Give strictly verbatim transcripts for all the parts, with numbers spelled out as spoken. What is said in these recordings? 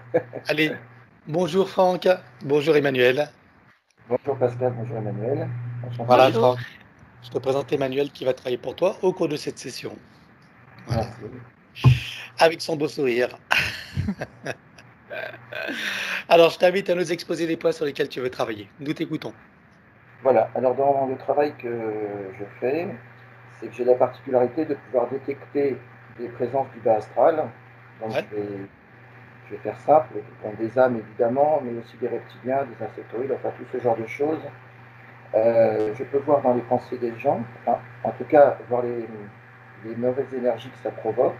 Allez, bonjour Franck, bonjour Emmanuel. Bonjour Pascal, bonjour Emmanuel, Voilà enchanté. Franck, je te présente Emmanuel qui va travailler pour toi au cours de cette session. Voilà, Merci. avec son beau sourire. Alors, je t'invite à nous exposer les points sur lesquels tu veux travailler. Nous t'écoutons. Voilà, alors dans le travail que je fais, c'est que j'ai la particularité de pouvoir détecter des présences du bas astral. Donc Ouais, je vais, je vais faire simple, bon, des âmes évidemment, mais aussi des reptiliens, des insectoïdes, enfin tout ce genre de choses. Euh, je peux voir dans les pensées des gens, enfin, en tout cas voir les, les mauvaises énergies que ça provoque.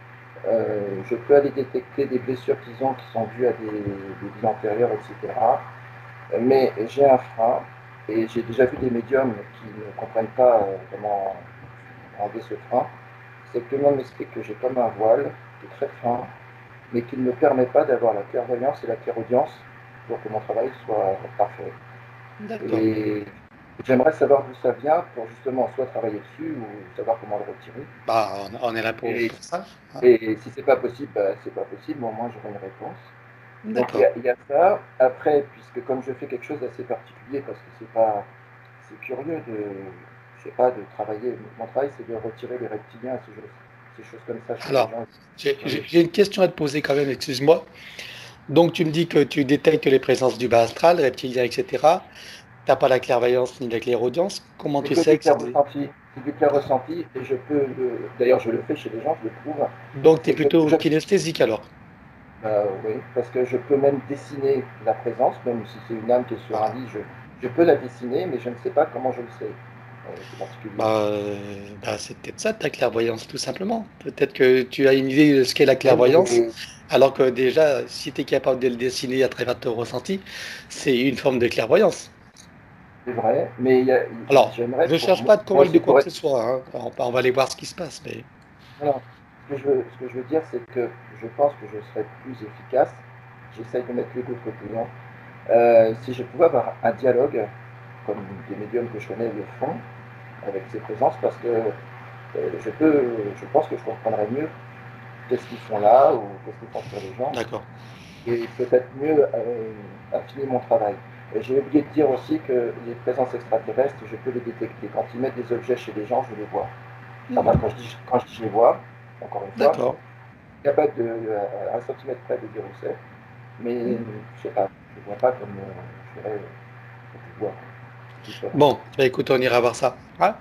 Euh, je peux aller détecter des blessures qu'ils ont qui sont dues à des, des vies antérieures, et cetera. Mais j'ai un frein et j'ai déjà vu des médiums qui ne comprennent pas euh, comment enlever ce frein. C'est que tout le monde m'explique que j'ai comme un voile qui est très fin, mais qui ne me permet pas d'avoir la clairvoyance et la clairaudience pour que mon travail soit parfait. d'accord. Et j'aimerais savoir d'où ça vient pour justement soit travailler dessus ou savoir comment le retirer. Bah, on, on est là pour, Et, pour ça, hein. et si c'est pas possible, bah, c'est pas possible, mais au moins j'aurai une réponse. Donc il y, D'accord. a, il y a ça. Après, puisque comme je fais quelque chose d'assez particulier, parce que c'est pas, c'est curieux de, je sais pas, de travailler. Mon travail, c'est de retirer les reptiliens, ces choses, ces choses comme ça chez les Alors, gens. j'ai Dans j'ai- les- j'ai une question à te poser quand même, excuse-moi. Donc, tu me dis que tu détectes les présences du bas astral, reptilien, et cetera. Tu n'as pas la clairvoyance ni la clairaudience. Comment C'est tu que sais du que c'est clair des... ressenti. C'est du clair ressenti, et je peux, le- d'ailleurs, je le fais chez les gens, je le prouve. Donc, tu es C'est que plutôt je, kinesthésique alors. bah, oui, parce que je peux même dessiner la présence, même si c'est une âme qui est sur un Voilà. lit, je, je peux la dessiner, mais je ne sais pas comment je le sais. Euh, c'est particulier. Bah, euh, bah, c'est peut-être ça ta clairvoyance, tout simplement. Peut-être que tu as une idée de ce qu'est la Oui, clairvoyance, mais alors que déjà, si tu es capable de le dessiner à travers ton ressenti, c'est une forme de clairvoyance. c'est vrai, mais il y a- il- Alors, j'aimerais je pour cherche moi, pas à te moi convaincre de aussi quoi pour que être. ce soit, hein. On, on va aller voir ce qui se passe, mais Non, ce que je veux, ce que je veux dire, c'est que je pense que je serais plus efficace. J'essaye de mettre l'ego de côté, hein. Euh, si je pouvais avoir un dialogue, comme des médiums que je connais le font, avec ces présences, parce que euh, je peux, je pense que je comprendrais mieux qu'est-ce qu'ils font là ou qu'est-ce qu'ils font sur les gens, d'accord. et peut-être mieux euh, affiner mon travail. Et j'ai oublié de dire aussi que les présences extraterrestres, je peux les détecter. Quand ils mettent des objets chez les gens, je les vois. Enfin, Mhm. quand je dis, quand je, dis je les vois, encore une fois, D'accord. capable de, à un centimètre près de dire où c'est, mais Mhm. je sais pas, je ne vois pas comme euh, je ferais quand je vois, c'est différent. Bon, bah, écoute, on ira voir ça. Hein.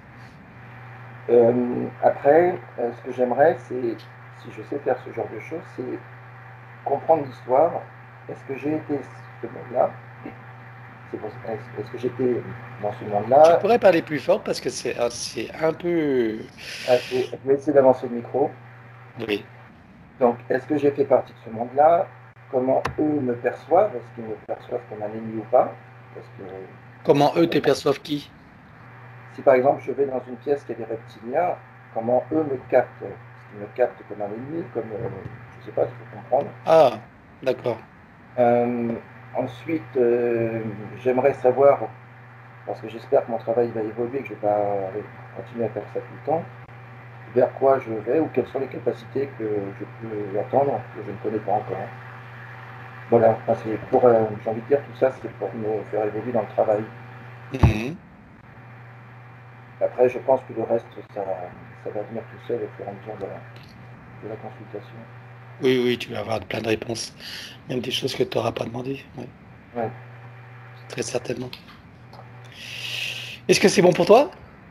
Euh, après, euh, ce que j'aimerais, c'est, si je sais faire ce genre de choses, c'est comprendre l'histoire. Est-ce que j'ai été ce monde-là? C'est pour- Est-ce est-ce que j'étais dans ce Tu monde-là? pourrais parler plus fort parce que c'est ah, c'est un peu... Ah, c'est- Je vais essayer d'avancer le micro. Oui. Donc, est-ce que j'ai fait partie de ce monde-là? Comment eux me perçoivent? Est-ce qu'ils me perçoivent comme un ennemi ou pas? Parce que Comment eux te euh, perçoivent qui? si par exemple je vais dans une pièce qui a des reptiliens, comment eux me captent? Est-ce qu'ils me captent comme un ennemi, comme euh, je ne sais pas, il faut comprendre. Ah, d'accord. Euh, Ensuite, euh, j'aimerais savoir, parce que j'espère que mon travail va évoluer, que je ne vais pas continuer à faire ça tout le temps, vers quoi je vais ou quelles sont les capacités que je peux attendre, que je ne connais pas encore. Voilà, enfin, c'est pour, euh, j'ai envie de dire tout ça, c'est pour me faire évoluer dans le travail. Mhm. Après, je pense que le reste, ça, ça va venir tout seul au fur et à mesure de la, de la consultation. Oui, oui, tu vas avoir plein de réponses. Même des choses que tu n'auras pas demandé. Ouais, Ouais. très certainement. Est-ce que c'est bon pour toi?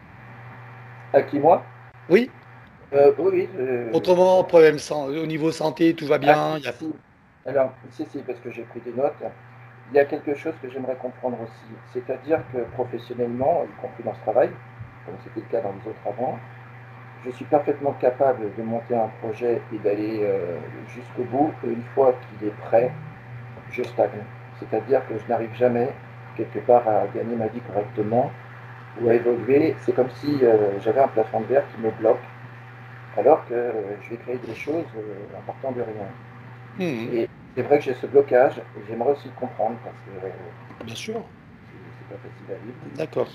À qui, moi? Oui. Euh, oui, oui. euh, Autrement, problème sans, au niveau santé, tout va Ah, bien. si, Il y a... si. Alors, si, si, parce que j'ai pris des notes. Il y a quelque chose que j'aimerais comprendre aussi. C'est-à-dire que professionnellement, y compris dans ce travail, comme c'était le cas dans les autres avant, je suis parfaitement capable de monter un projet et d'aller euh, jusqu'au bout. Et une fois qu'il est prêt, je stagne. C'est-à-dire que je n'arrive jamais, quelque part, à gagner ma vie correctement ou à évoluer. C'est comme si euh, j'avais un plafond de verre qui me bloque, alors que euh, je vais créer des choses euh, en partant de rien. Mhm. Et c'est vrai que j'ai ce blocage, et j'aimerais aussi le comprendre, parce que euh, Bien sûr. c'est pas facile à vivre. D'accord.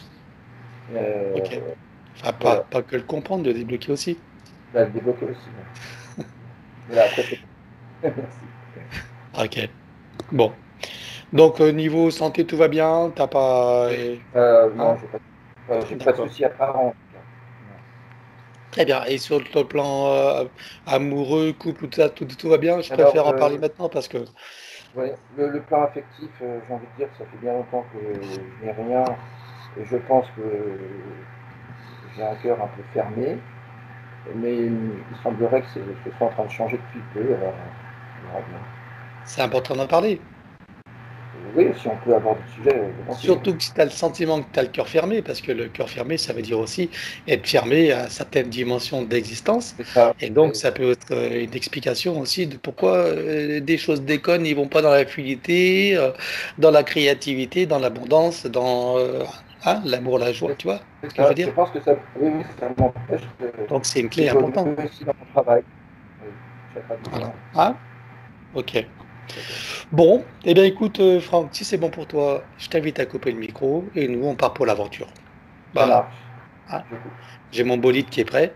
Ok. Euh, Enfin, pas, voilà, pas que le comprendre, de débloquer aussi. bah, le débloquer aussi. Ouais. Voilà, après c'est. Merci. Ok. Bon. Donc, euh, niveau santé, tout va bien? T'as pas... euh, Euh, non, Hein? j'ai pas, euh, j'ai pas de D'accord. soucis apparents. Très bien. Et sur le plan euh, amoureux, couple, tout ça, tout, tout va bien? Je Alors, préfère en parler euh, maintenant parce que... ouais, le, le plan affectif, euh, j'ai envie de dire que ça fait bien longtemps que je n'ai rien. Et je pense que j'ai un cœur un peu fermé. Mais il semblerait que c'est- ce soit en train de changer depuis peu. Alors, on verra bien. C'est important d'en parler. Oui, si on peut aborder le sujet, euh, volontiers. Surtout que si tu as le sentiment que tu as le cœur fermé, parce que le cœur fermé, ça veut dire aussi être fermé à certaines dimensions d'existence. C'est ça. Et donc, Oui, ça peut être euh, une explication aussi de pourquoi euh, des choses déconnent, ils vont pas dans la fluidité, euh, dans la créativité, dans l'abondance, dans euh, hein, l'amour, la joie, c'est tu vois c'est ce que je veux ça. Je dire? pense que ça, oui, oui, ça m'empêche de- Donc, c'est une clé d'évoluer importante. aussi dans mon travail. Oui, chaque Voilà. tradition. Hein? Ok. Bon, eh bien écoute, euh, Franck, si c'est bon pour toi, je t'invite à couper le micro et nous, on part pour l'aventure. Ça Bah, marche. hein, Je- j'ai mon bolide qui est prêt.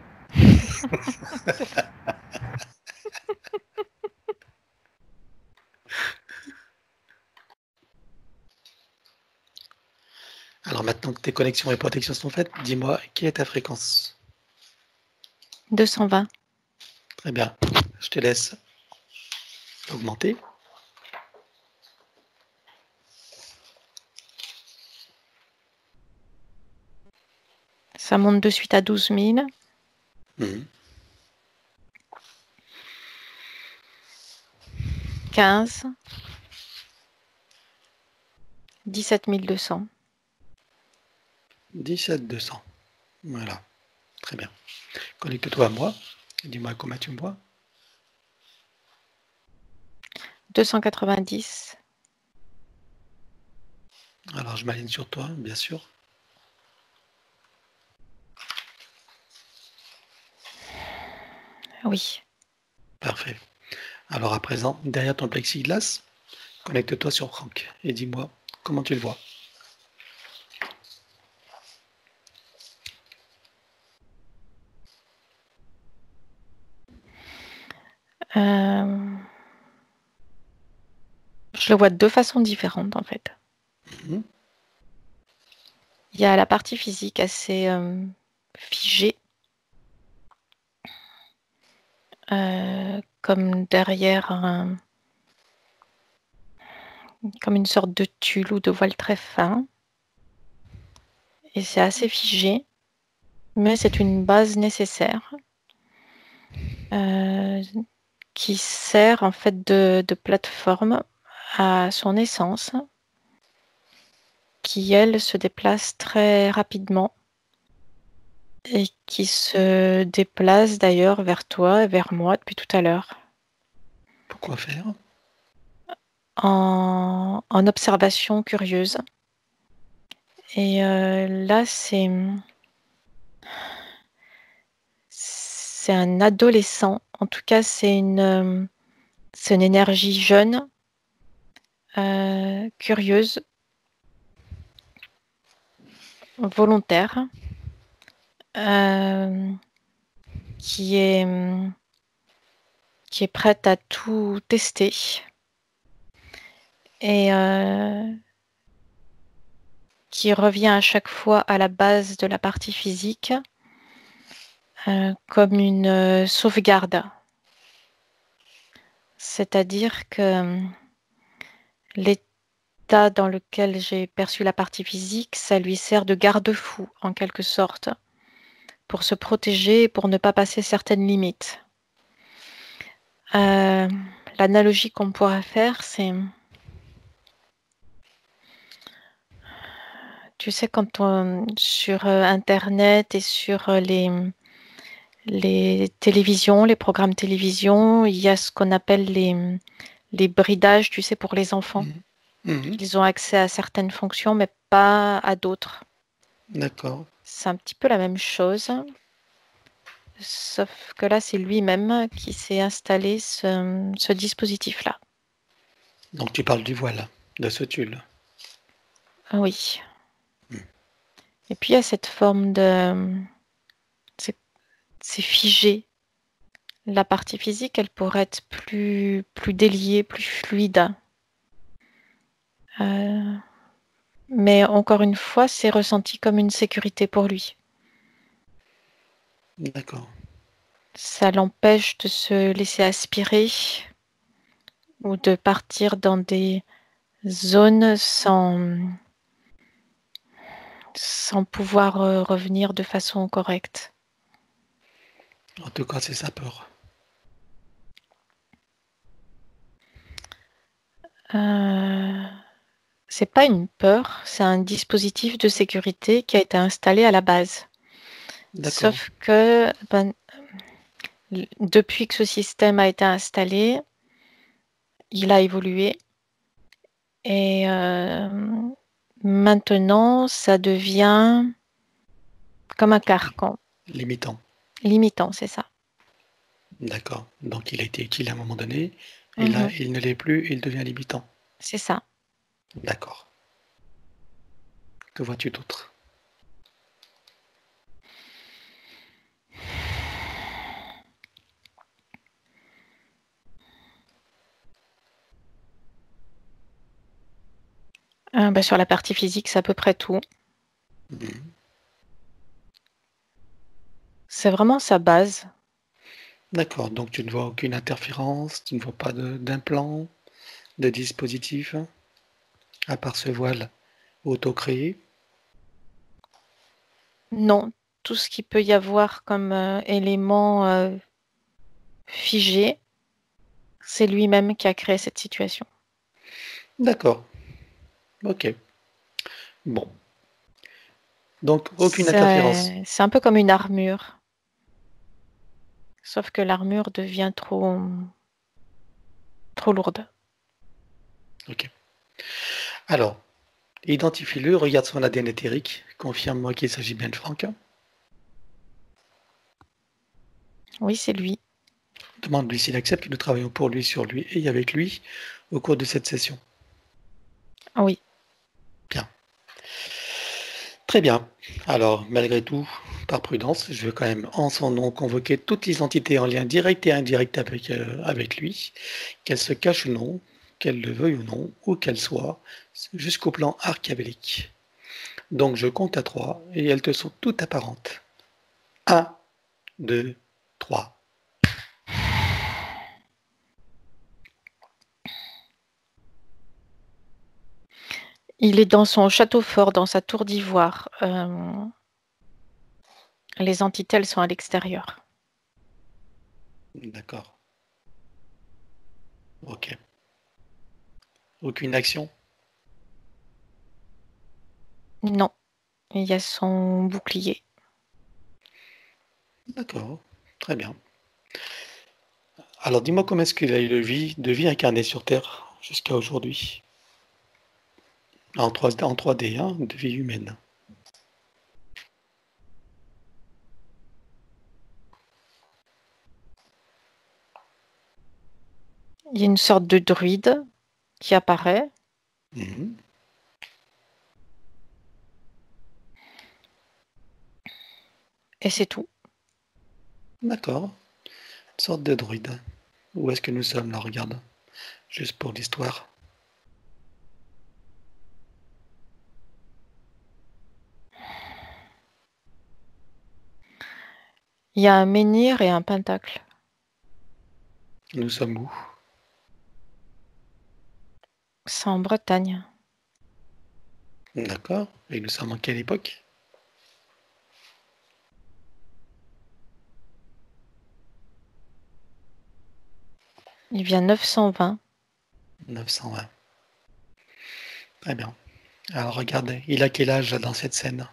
Alors maintenant que tes connexions et protections sont faites, dis-moi, quelle est ta fréquence? deux cent vingt. Très bien, je te laisse augmenter. Ça monte de suite à douze mille. Mhm. quinze. dix-sept mille deux cents. dix-sept deux cents. Voilà, très bien. Connecte-toi à moi. Dis-moi combien tu me vois. deux cent quatre-vingt-dix. Alors je m'aligne sur toi, bien sûr. Oui. Parfait. Alors à présent, derrière ton plexiglas, connecte-toi sur Franck et dis-moi comment tu le vois. Euh, Je le vois de deux façons différentes en fait. Mhm. Il y a la partie physique assez euh, figée, euh, comme derrière un, comme une sorte de tulle ou de voile très fin. Et c'est assez figé, mais c'est une base nécessaire euh, qui sert en fait de, de plateforme à son essence, qui elle se déplace très rapidement et qui se déplace d'ailleurs vers toi et vers moi depuis tout à l'heure Pourquoi faire? en, en observation curieuse. Et euh, là, c'est c'est un adolescent. En tout cas, c'est une, euh, c'est une énergie jeune, euh, curieuse, volontaire, euh, qui est, qui est prête à tout tester. Et euh, qui revient à chaque fois à la base de la partie physique euh, comme une euh, sauvegarde. C'est-à-dire que euh, l'état dans lequel j'ai perçu la partie physique, ça lui sert de garde-fou en quelque sorte, pour se protéger et pour ne pas passer certaines limites. Euh, L'analogie qu'on pourrait faire, c'est, tu sais, quand on, sur euh, Internet et sur euh, les, les télévisions, les programmes télévision, il y a ce qu'on appelle les, les bridages, tu sais, pour les enfants. Mhm. Mhm. Ils ont accès à certaines fonctions, mais pas à d'autres. D'accord. C'est un petit peu la même chose, sauf que là, c'est lui-même qui s'est installé ce, ce dispositif-là. Donc tu parles du voile, de ce tulle. Ah oui. Et puis, il y a cette forme de... C'est c'est figé. La partie physique, elle pourrait être plus, plus déliée, plus fluide. Euh, mais encore une fois, c'est ressenti comme une sécurité pour lui. D'accord. Ça l'empêche de se laisser aspirer ou de partir dans des zones sans, sans pouvoir euh, revenir de façon correcte. En tout cas, c'est sa peur. Euh, c'est pas une peur, c'est un dispositif de sécurité qui a été installé à la base. D'accord. Sauf que ben, depuis que ce système a été installé, il a évolué et euh, maintenant ça devient comme un carcan. Limitant. Limitant, c'est ça. D'accord. Donc il a été utile à un moment donné, et là, Mhm, il ne l'est plus, il devient limitant. c'est ça. D'accord. Que vois-tu d'autre? Euh, bah, sur la partie physique, c'est à peu près tout. Mhm. C'est vraiment sa base. D'accord. Donc tu ne vois aucune interférence, tu ne vois pas de- d'implant, de dispositif, à part ce voile auto-créé. Non, tout ce qu'il peut y avoir comme euh, élément euh, figé, c'est lui-même qui a créé cette situation. D'accord. Ok. Bon. Donc aucune interférence. C'est c'est un peu comme une armure, sauf que l'armure devient trop, trop lourde. Ok. Alors, identifie-le, regarde son A D N éthérique, confirme-moi qu'il s'agit bien de Franck. Oui, c'est lui. Demande-lui s'il accepte que nous travaillons pour lui, sur lui et avec lui au cours de cette session. Ah oui. Bien. Très bien. Alors, malgré tout, par prudence, je vais quand même, en son nom, convoquer toutes les entités en lien direct et indirect avec, euh, avec lui, qu'elles se cachent ou non, qu'elles le veuillent ou non, où qu'elles soient, jusqu'au plan archiavélique. Donc, je compte à trois et elles te sont toutes apparentes. Un, deux, trois. Il est dans son château fort, dans sa tour d'ivoire. Euh, les entités, elles sont à l'extérieur. D'accord. Ok. Aucune action? Non, il y a son bouclier. D'accord. Très bien. Alors, dis-moi comment est-ce qu'il a eu de vie, de vie incarnée sur Terre jusqu'à aujourd'hui, en trois, en trois D, hein, de vie humaine. Il y a une sorte de druide qui apparaît. Mhm. Et c'est tout. D'accord. Une sorte de druide. Où est-ce que nous sommes là? Regarde. Juste pour l'histoire. Il y a un menhir et un pentacle. Nous sommes où? C'est en Bretagne. D'accord. Et nous sommes en quelle époque? Il vient neuf cent vingt. neuf cent vingt. Très bien. Alors regarde, il a quel âge là, dans cette scène?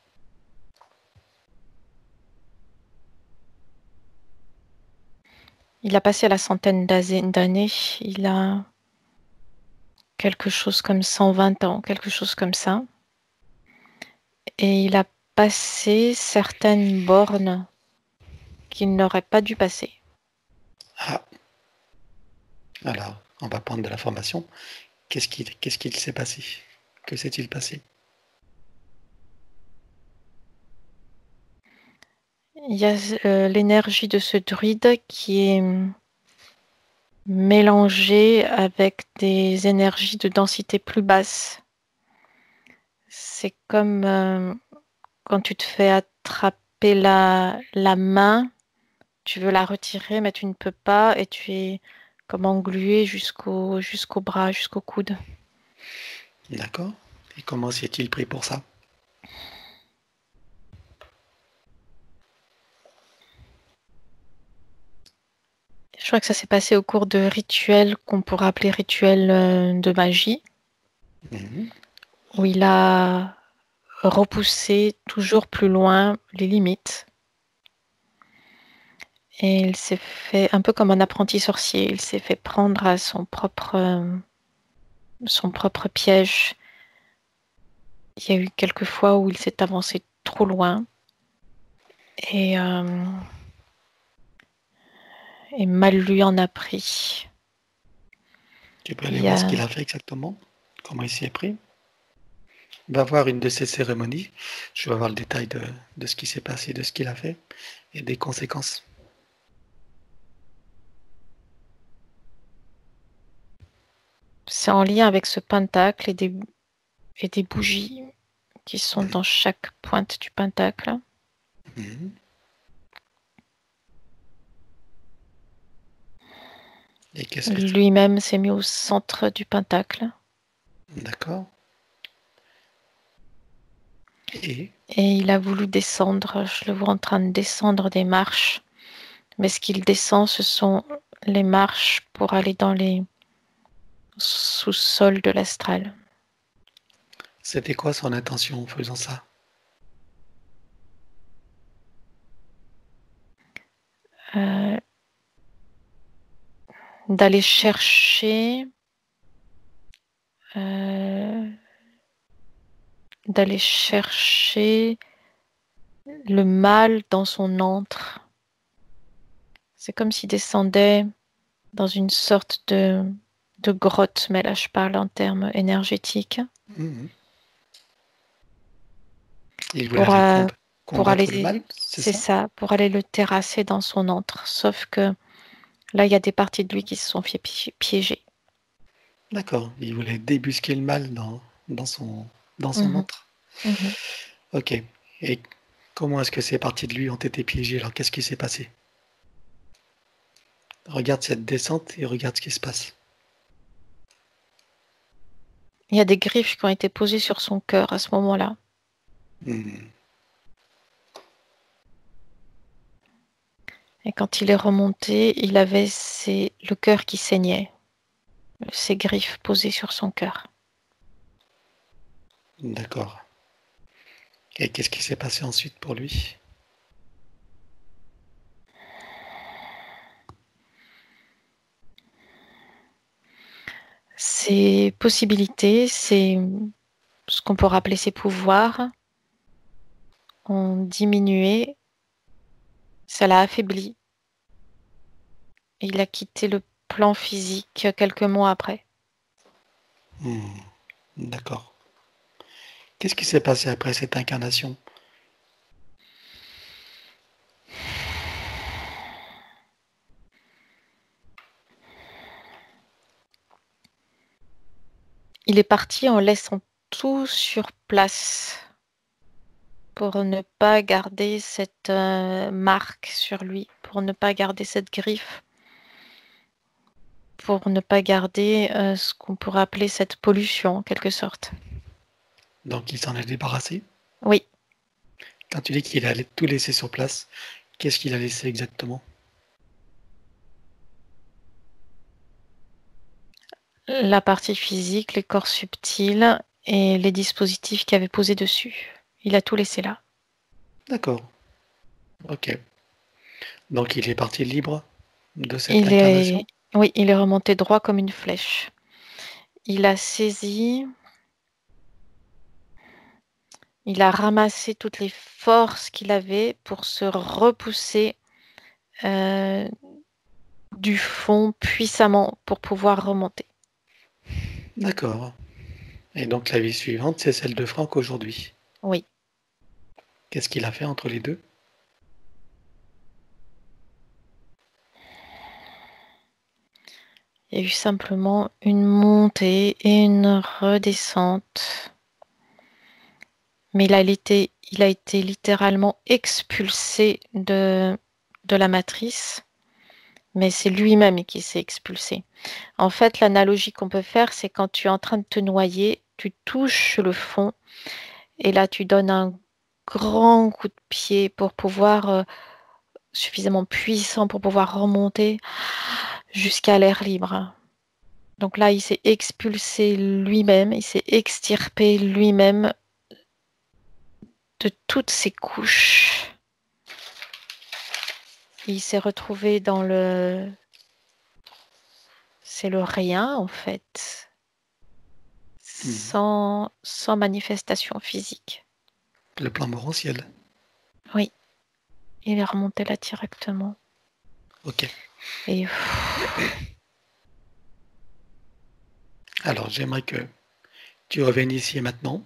Il a passé la centaine d'années. Il a quelque chose comme cent vingt ans, quelque chose comme ça. Et il a passé certaines bornes qu'il n'aurait pas dû passer. Ah, alors, on va prendre de l'information. Qu'est-ce qu'il qu'est-ce qu'il s'est passé? Que s'est-il passé? il y a euh, l'énergie de ce druide qui est mélangée avec des énergies de densité plus basse. C'est comme euh, quand tu te fais attraper la, la main, tu veux la retirer, mais tu ne peux pas et tu es comme englué jusqu'au jusqu'au bras, jusqu'au coude. D'accord. Et comment s'y est-il pris pour ça? Je crois que ça s'est passé au cours de rituels qu'on pourrait appeler rituels euh, de magie, Mhm. où il a repoussé toujours plus loin les limites. Et il s'est fait, un peu comme un apprenti sorcier, il s'est fait prendre à son propre, euh, son propre piège. Il y a eu quelques fois où il s'est avancé trop loin. Et, euh, et mal lui en a pris. Tu peux aller Il y voir ce a, qu'il a fait exactement? Comment il s'y est pris? Va voir une de ces cérémonies. Je vais avoir le détail de, de ce qui s'est passé, de ce qu'il a fait et des conséquences. c'est en lien avec ce pentacle et des, et des bougies qui sont dans chaque pointe du pentacle. Mhm. Et qu'est-ce que tu... Lui-même s'est mis au centre du pentacle. D'accord. Et Et il a voulu descendre. Je le vois en train de descendre des marches. Mais ce qu'il descend, ce sont les marches pour aller dans les sous-sols de l'astral. c'était quoi son intention en faisant ça? Euh, d'aller chercher euh, d'aller chercher le mal dans son antre. C'est comme s'il descendait dans une sorte de, de grotte, mais là je parle en termes énergétiques, Mhm. Il voulait pour, aller euh, comb- pour combattre le aller, mal, c'est c'est ça? ça, pour aller le terrasser dans son antre. Sauf que là, il y a des parties de lui qui se sont fait pi- piéger. D'accord. Il voulait débusquer le mal dans, dans son, dans son Mhm, antre. mhm. Ok. Et comment est-ce que ces parties de lui ont été piégées? Alors qu'est-ce qui s'est passé? Regarde cette descente et regarde ce qui se passe. Il y a des griffes qui ont été posées sur son cœur à ce moment-là. Hmm. Et quand il est remonté, il avait ses- le cœur qui saignait, ses griffes posées sur son cœur. D'accord. Et qu'est-ce qui s'est passé ensuite pour lui? Ses possibilités, c'est ce qu'on peut appeler ses pouvoirs, ont diminué, ça l'a affaibli. Et il a quitté le plan physique quelques mois après. Hmm. D'accord. Qu'est-ce qui s'est passé après cette incarnation? Il est parti en laissant tout sur place pour ne pas garder cette euh, marque sur lui, pour ne pas garder cette griffe, pour ne pas garder euh, ce qu'on pourrait appeler cette pollution en quelque sorte. Donc il s'en est débarrassé? Oui, Quand tu dis qu'il allait tout laisser sur place, qu'est-ce qu'il a laissé exactement? la partie physique, les corps subtils et les dispositifs qu'il avait posés dessus. Il a tout laissé là. D'accord. Ok. Donc il est parti libre de cette Il est, incarnation? oui, il est remonté droit comme une flèche. Il a saisi, il a ramassé toutes les forces qu'il avait pour se repousser euh, du fond puissamment pour pouvoir remonter. D'accord. Et donc la vie suivante, c'est celle de Franck aujourd'hui. Oui. Qu'est-ce qu'il a fait entre les deux? Il y a eu simplement une montée et une redescente. Mais il a été, il a été littéralement expulsé de, de la matrice, mais c'est lui-même qui s'est expulsé. En fait, l'analogie qu'on peut faire, c'est quand tu es en train de te noyer, tu touches le fond, et là, tu donnes un grand coup de pied pour pouvoir, euh, suffisamment puissant pour pouvoir remonter jusqu'à l'air libre. Donc là, il s'est expulsé lui-même, il s'est extirpé lui-même de toutes ses couches. Il s'est retrouvé dans le... C'est le rien, en fait. Sans, sans manifestation physique. Le plan morantiel. Oui. Il est remonté là directement. Ok. Et... Alors, j'aimerais que tu reviennes ici et maintenant.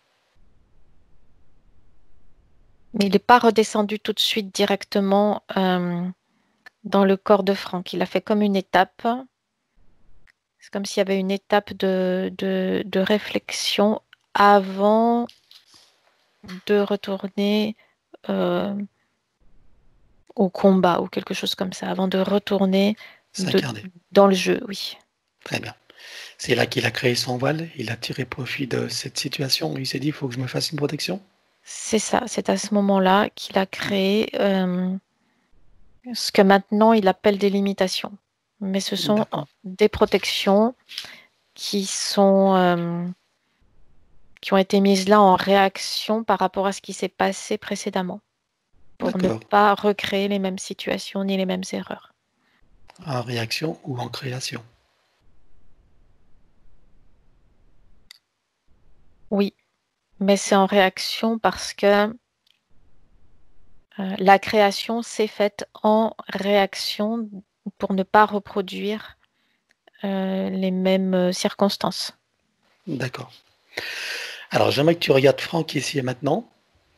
Mais il n'est pas redescendu tout de suite directement euh, dans le corps de Franck. Il a fait comme une étape. C'est comme s'il y avait une étape de, de, de réflexion avant de retourner euh, au combat ou quelque chose comme ça, avant de retourner de, S'incarner. dans le jeu, oui. Très bien. C'est là qu'il a créé son voile, il a tiré profit de cette situation, il s'est dit, il faut que je me fasse une protection. C'est ça, c'est à ce moment-là qu'il a créé euh, ce que maintenant il appelle des limitations. Mais ce sont des protections qui sont euh, qui ont été mises là en réaction par rapport à ce qui s'est passé précédemment, pour ne pas recréer les mêmes situations ni les mêmes erreurs. En réaction ou en création? Oui, mais c'est en réaction parce que euh, la création s'est faite en réaction pour ne pas reproduire euh, les mêmes circonstances. D'accord. Alors, j'aimerais que tu regardes Franck ici et maintenant.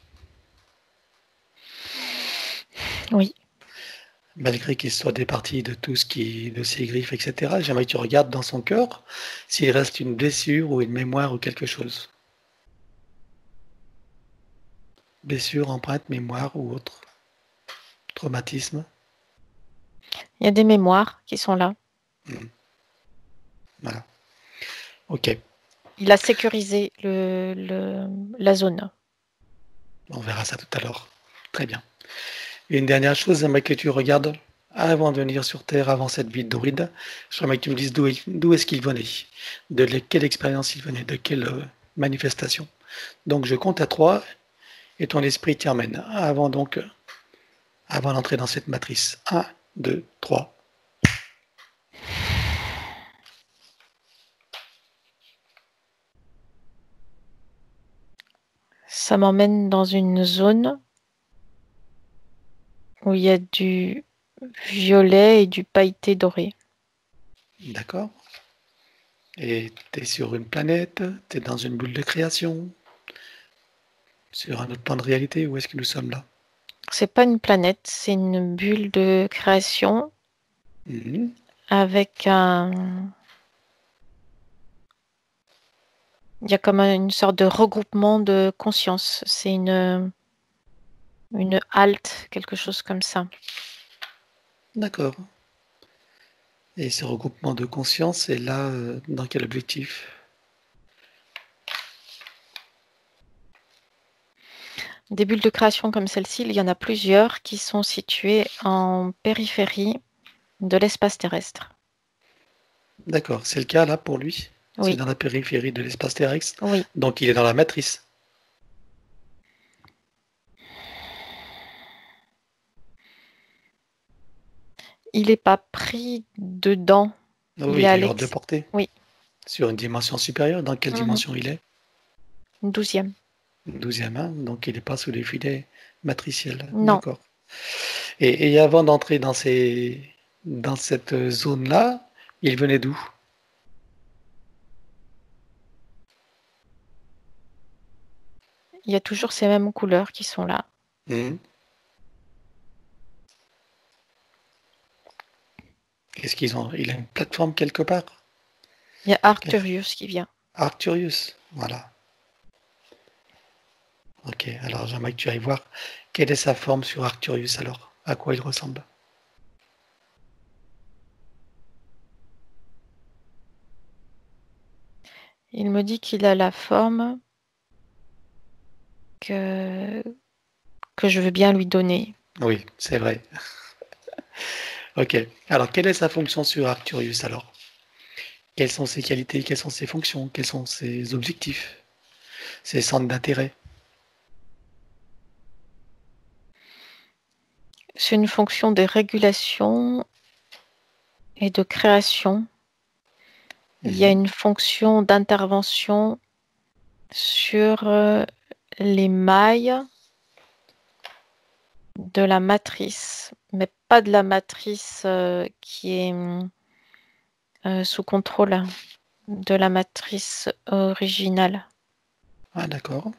Oui. Malgré qu'il soit départi de tout ce qui, de ses griffes, et cetera, j'aimerais que tu regardes dans son cœur s'il reste une blessure ou une mémoire ou quelque chose. Blessure, empreinte, mémoire ou autre. Traumatisme. Il y a des mémoires qui sont là. Mmh. Voilà. Ok. Il a sécurisé le, le, la zone. On verra ça tout à l'heure. Très bien. Et une dernière chose, j'aimerais que tu regardes avant de venir sur Terre, avant cette vie de druide, j'aimerais que tu me dises d'où d'où est-ce qu'il venait, de quelle expérience il venait, de quelle euh, manifestation. Donc je compte à trois et ton esprit t'y emmène. Avant donc, avant d'entrer dans cette matrice. Un, deux, trois. Ça m'emmène dans une zone où il y a du violet et du pailleté doré. D'accord. Et tu es sur une planète, tu es dans une bulle de création, sur un autre plan de réalité, où est-ce que nous sommes là? C'est pas une planète, c'est une bulle de création mmh. avec un... Il y a comme une sorte de regroupement de conscience. C'est une, une halte, quelque chose comme ça. D'accord. Et ce regroupement de conscience est là euh, dans quel objectif? Des bulles de création comme celle-ci, il y en a plusieurs qui sont situées en périphérie de l'espace terrestre. D'accord, c'est le cas là pour lui? Oui. C'est dans la périphérie de l'espace terrestre? Oui. Donc il est dans la matrice? Il n'est pas pris dedans. Oh, il oui, est à il est hors de l'ex... portée? Oui. Sur une dimension supérieure? Dans quelle Mmh. dimension il est? Une douzième. Une douzième, hein? Donc il n'est pas sous les filets matriciels. Non. D'accord. Et, et avant d'entrer dans, ces, dans cette zone-là, il venait d'où? Il y a toujours ces mêmes couleurs qui sont là. mmh. Qu'est-ce qu'ils ont? Il a une plateforme quelque part? Il y a Arcturus qui vient. Arcturus, voilà. Ok, alors j'aimerais que tu ailles voir quelle est sa forme sur Arcturus alors, à quoi il ressemble. Il me dit qu'il a la forme que, que je veux bien lui donner. Oui, c'est vrai. Ok, alors quelle est sa fonction sur Arcturus alors? Quelles sont ses qualités, quelles sont ses fonctions, quels sont ses objectifs, ses centres d'intérêt? C'est une fonction de régulation et de création. Il y a Mhm. une fonction d'intervention sur euh, les mailles de la matrice, mais pas de la matrice euh, qui est euh, sous contrôle de la matrice originale. Ah d'accord,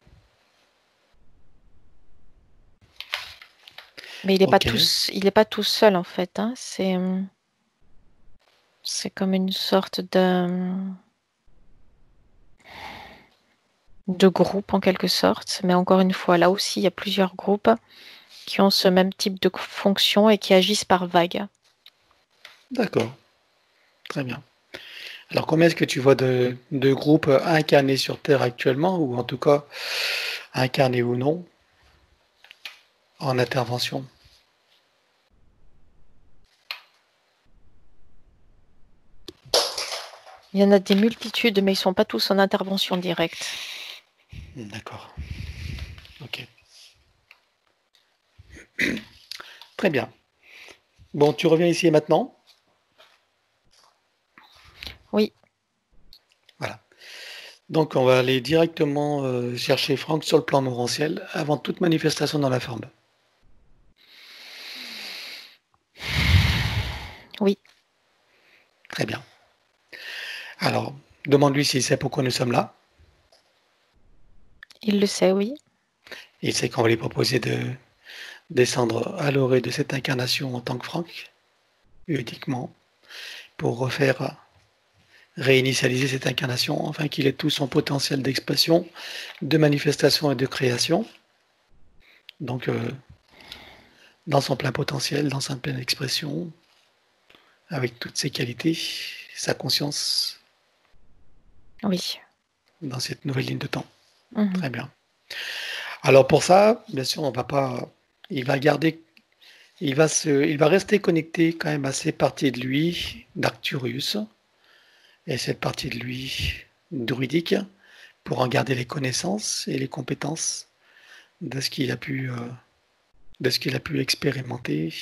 Mais il n'est pas ok, tout, il est pas tout seul en fait. Hein. C'est, c'est comme une sorte de, de groupe en quelque sorte. Mais encore une fois, là aussi, il y a plusieurs groupes qui ont ce même type de fonction et qui agissent par vagues. d'accord, très bien. Alors combien est-ce que tu vois de, de groupes incarnés sur Terre actuellement, ou en tout cas incarnés ou non, en intervention? Il y en a des multitudes, mais ils ne sont pas tous en intervention directe. D'accord, ok. Très bien. Bon, tu reviens ici et maintenant. Oui. Voilà. Donc on va aller directement euh, chercher Franck sur le plan morantiel avant toute manifestation dans la forme. Oui. Très bien. Alors, demande-lui s'il sait pourquoi nous sommes là. Il le sait, oui. Il sait qu'on va lui proposer de descendre à l'orée de cette incarnation en tant que Franck, uniquement, pour refaire réinitialiser cette incarnation, afin qu'il ait tout son potentiel d'expression, de manifestation et de création. Donc, euh, dans son plein potentiel, dans sa pleine expression, avec toutes ses qualités, sa conscience, Oui. dans cette nouvelle ligne de temps. Mhm. Très bien. Alors pour ça, bien sûr, on va pas. Il va garder. Il va se. Il va rester connecté quand même à ces parties de lui d'Arcturus et cette partie de lui druidique pour en garder les connaissances et les compétences de ce qu'il a pu, euh, de ce qu'il a pu expérimenter.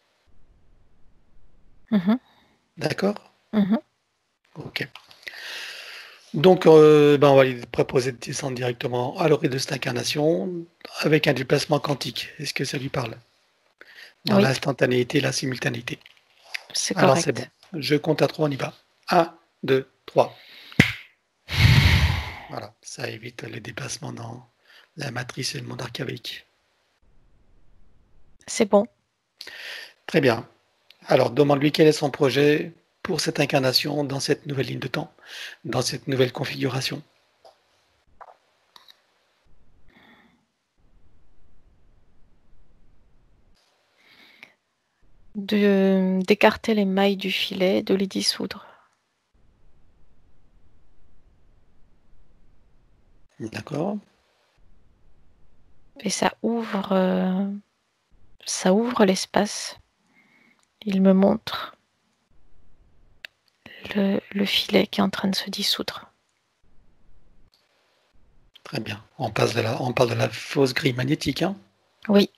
Mhm. D'accord? Mhm. Ok. Donc, euh, ben, on va lui proposer de descendre directement à l'orée de cette incarnation avec un déplacement quantique. Est-ce que ça lui parle? Dans Oui, l'instantanéité et la simultanéité. c'est Alors c'est bon. correct. Je compte à trois, on y va. Un, deux, trois. Voilà, ça évite les déplacements dans la matrice et le monde archaïque. C'est bon. Très bien. Alors demande-lui quel est son projet pour cette incarnation dans cette nouvelle ligne de temps, dans cette nouvelle configuration. De, d'écarter les mailles du filet, de les dissoudre. D'accord? Et ça ouvre, euh, ça ouvre l'espace. Il me montre le, le filet qui est en train de se dissoudre. Très bien. On, passe de la, on parle de la fausse grille magnétique, hein? Oui.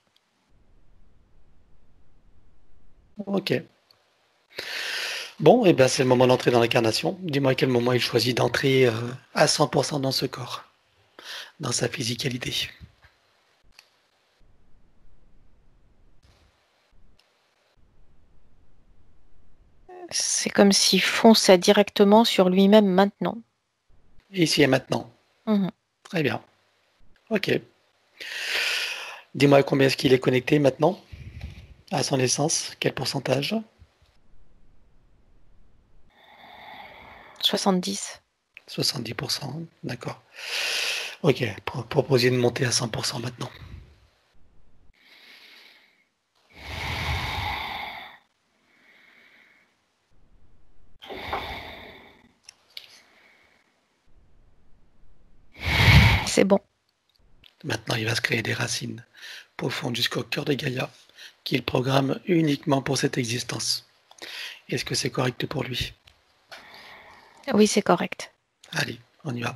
Ok. Bon, et bien c'est le moment d'entrer dans l'incarnation. Dis-moi à quel moment il choisit d'entrer euh, à cent pour cent dans ce corps, dans sa physicalité. C'est comme s'il fonçait directement sur lui-même maintenant. Ici et maintenant. Mhm. Très bien. Ok. Dis-moi à combien est-ce qu'il est connecté maintenant à son essence? Quel pourcentage? soixante-dix. soixante-dix pour cent, d'accord. Ok, pour proposer de monter à cent pour cent maintenant. C'est bon. Maintenant, il va se créer des racines profondes jusqu'au cœur de Gaïa, qu'il programme uniquement pour cette existence. Est-ce que c'est correct pour lui? Oui, c'est correct. Allez, on y va.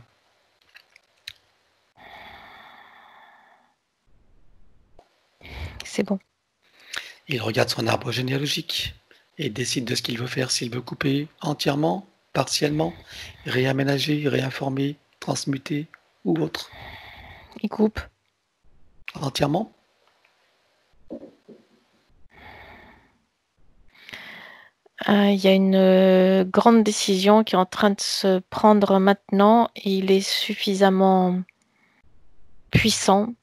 C'est bon. Il regarde son arbre généalogique et décide de ce qu'il veut faire, s'il veut couper entièrement, partiellement, réaménager, réinformer, transmuter ou autre. Il coupe. Entièrement? Euh, Il y a une euh, grande décision qui est en train de se prendre maintenant et il est suffisamment puissant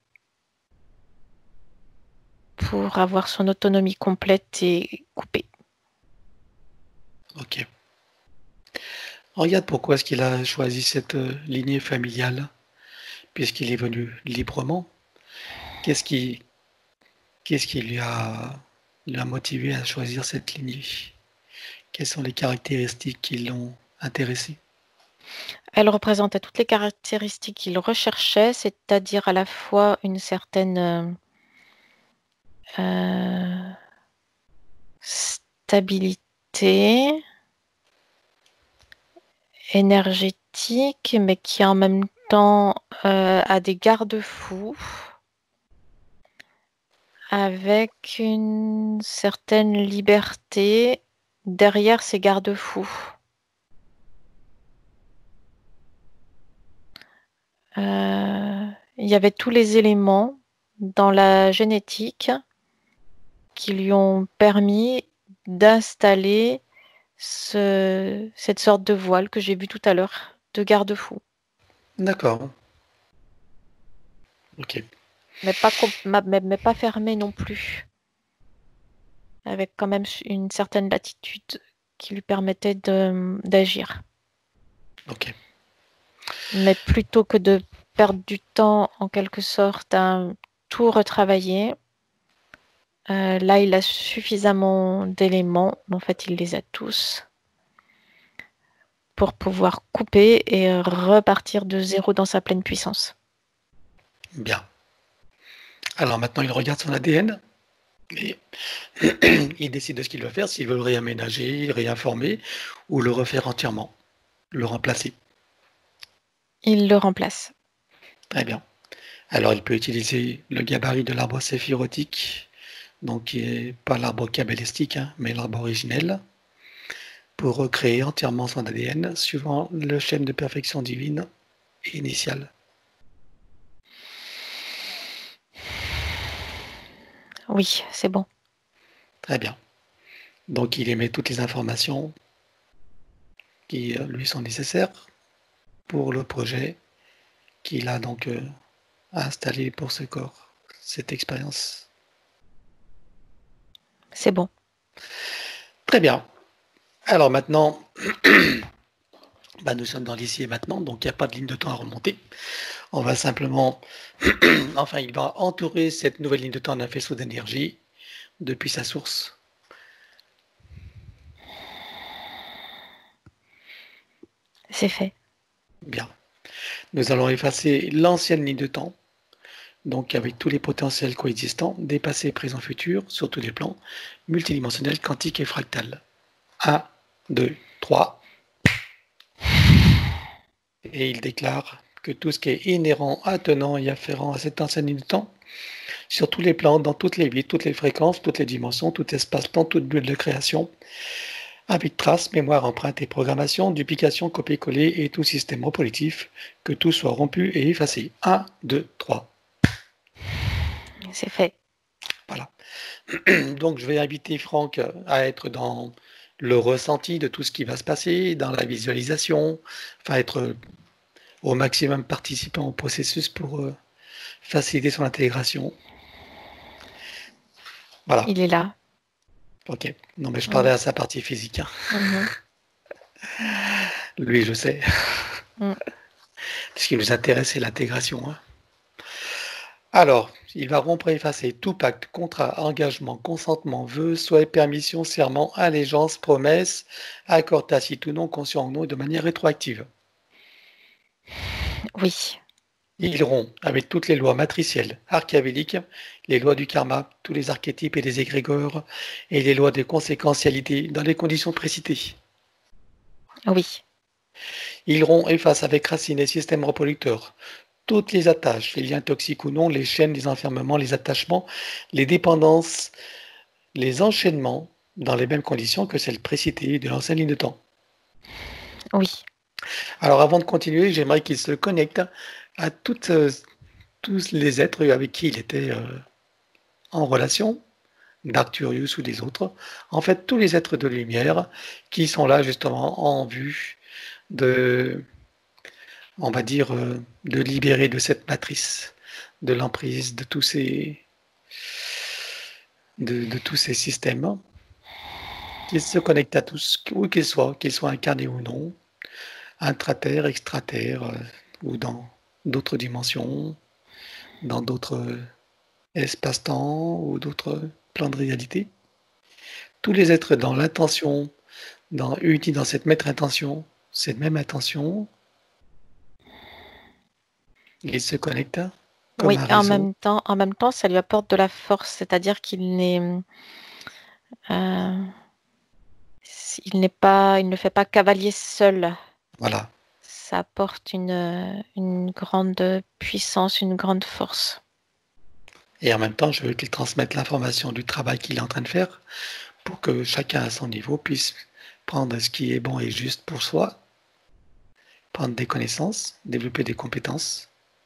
pour avoir son autonomie complète et couper. Ok. Regarde pourquoi est-ce qu'il a choisi cette euh, lignée familiale, puisqu'il est venu librement. Qu'est-ce qui, qu'est-ce qui lui a, lui a motivé à choisir cette lignée? Quelles sont les caractéristiques qui l'ont intéressé? Elle représentait toutes les caractéristiques qu'il recherchait, c'est-à-dire à la fois une certaine euh, euh, stabilité énergétique, mais qui en même temps euh, a des garde-fous, avec une certaine liberté derrière ces garde-fous. Euh, il y avait tous les éléments dans la génétique qui lui ont permis d'installer ce, cette sorte de voile que j'ai vu tout à l'heure, de garde-fou. D'accord. Ok. Mais pas, mais, mais pas fermé non plus. Avec quand même une certaine latitude qui lui permettait d'agir. Ok. Mais plutôt que de perdre du temps en quelque sorte à tout retravailler, euh, là il a suffisamment d'éléments, en fait il les a tous, pour pouvoir couper et repartir de zéro dans sa pleine puissance. Bien. Alors maintenant il regarde son A D N et il décide de ce qu'il va faire, s'il veut le réaménager, réinformer ou le refaire entièrement, le remplacer. Il le remplace. Très bien. Alors il peut utiliser le gabarit de l'arbre séphirotique, donc qui n'est pas l'arbre kabbalistique, hein, mais l'arbre originel, pour recréer entièrement son A D N suivant le schème de perfection divine initial. Oui, c'est bon. Très bien. Donc il émet toutes les informations qui lui sont nécessaires pour le projet qu'il a donc euh, installé pour ce corps, cette expérience. C'est bon. Très bien. Alors maintenant, bah nous sommes dans l'ici et maintenant, donc il n'y a pas de ligne de temps à remonter. On va simplement, enfin, il va entourer cette nouvelle ligne de temps d'un faisceau d'énergie depuis sa source. C'est fait. Bien. Nous allons effacer l'ancienne ligne de temps, donc avec tous les potentiels coexistants, des passés, présents, futurs, sur tous les plans, multidimensionnels, quantiques et fractales. un, deux, trois. Et il déclare que tout ce qui est inhérent, attenant et afférent à cette ancienne ligne de temps, sur tous les plans, dans toutes les vies, toutes les fréquences, toutes les dimensions, tout espace-temps, toute bulle de création, avec traces, mémoire, empreinte et programmation, duplication, copier-coller et tout système reproductif, que tout soit rompu et effacé. un, deux, trois. C'est fait. Voilà. Donc je vais inviter Franck à être dans le ressenti de tout ce qui va se passer, dans la visualisation, enfin être au maximum participant au processus pour euh, faciliter son intégration. Voilà. Il est là. Ok. Non mais je parlais mmh. à sa partie physique. Hein. Mmh. Lui, je sais. Mm. Ce qui nous intéresse, c'est l'intégration. Hein. Alors, il va rompre et effacer tout pacte, contrat, engagement, consentement, vœu, souhait, permission, serment, allégeance, promesse, accord tacite ou non, conscient ou non, et de manière rétroactive. Oui, Il rompt avec toutes les lois matricielles, archavéliques, les lois du karma, tous les archétypes et les égrégores, et les lois de conséquentialité dans les conditions précitées. oui, Il rompt, efface avec racines et système reproducteur toutes les attaches, les liens toxiques ou non, les chaînes, les enfermements, les attachements, les dépendances, les enchaînements dans les mêmes conditions que celles précitées de l'ancienne ligne de temps. oui, Alors avant de continuer, j'aimerais qu'il se connecte à toutes, euh, tous les êtres avec qui il était euh, en relation, d'Arcturius ou des autres. En fait, tous les êtres de lumière qui sont là justement en vue de, on va dire, euh, de libérer de cette matrice, de l'emprise, de tous ces, de, de tous ces systèmes, qu'ils se connectent à tous, où qu'ils soient, qu'ils soient incarnés ou non, intraterre, extraterre, euh, ou dans d'autres dimensions, dans d'autres espaces-temps ou d'autres plans de réalité. Tous les êtres dans l'intention, dans, unis dans cette même intention, cette même intention, ils se connectent comme oui. un En réseau. même temps, en même temps, ça lui apporte de la force, c'est-à-dire qu'il n'est, euh, il n'est pas, il ne fait pas cavalier seul. Voilà. Ça apporte une, une grande puissance, une grande force. Et en même temps, je veux qu'il transmette l'information du travail qu'il est en train de faire pour que chacun à son niveau puisse prendre ce qui est bon et juste pour soi, prendre des connaissances, développer des compétences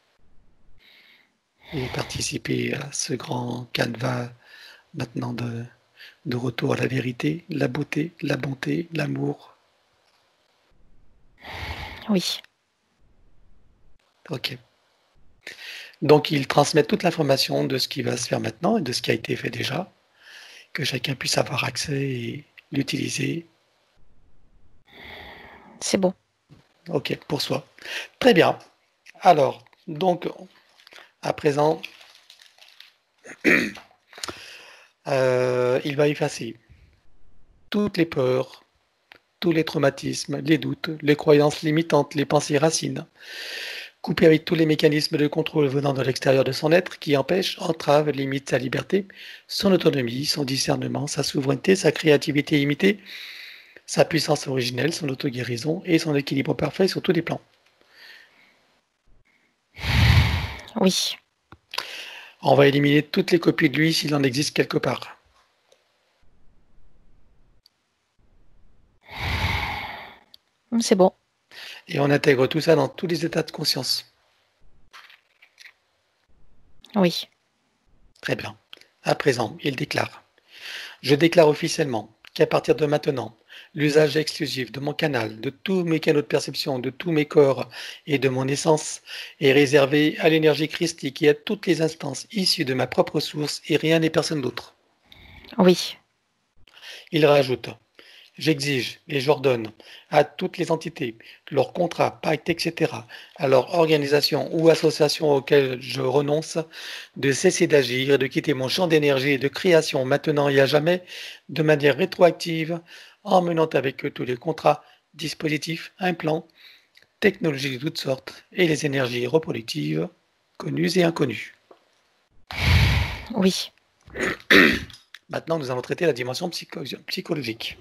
et participer à ce grand canevas maintenant de, de retour à la vérité, la beauté, la bonté, l'amour. Oui, Ok. Donc il transmet toute l'information de ce qui va se faire maintenant et de ce qui a été fait déjà, que chacun puisse avoir accès et l'utiliser. c'est bon. Ok, pour soi. Très bien. Alors, donc, à présent, euh, il va effacer toutes les peurs, tous les traumatismes, les doutes, les croyances limitantes, les pensées racines, couper avec tous les mécanismes de contrôle venant de l'extérieur de son être qui empêchent, entravent, limitent sa liberté, son autonomie, son discernement, sa souveraineté, sa créativité illimitée, sa puissance originelle, son auto-guérison et son équilibre parfait sur tous les plans. Oui, On va éliminer toutes les copies de lui s'il en existe quelque part. c'est bon. Et on intègre tout ça dans tous les états de conscience. Oui, Très bien. À présent, il déclare. Je déclare officiellement qu'à partir de maintenant, l'usage exclusif de mon canal, de tous mes canaux de perception, de tous mes corps et de mon essence est réservé à l'énergie christique et à toutes les instances issues de ma propre source et rien et personne d'autre. oui, Il rajoute. J'exige et j'ordonne à toutes les entités, leurs contrats, pactes, et cetera, à leurs organisations ou associations auxquelles je renonce, de cesser d'agir et de quitter mon champ d'énergie et de création maintenant et à jamais, de manière rétroactive, en menant avec eux tous les contrats, dispositifs, implants, technologies de toutes sortes et les énergies reproductives, connues et inconnues. oui, Maintenant, nous allons traiter la dimension psycho- psychologique.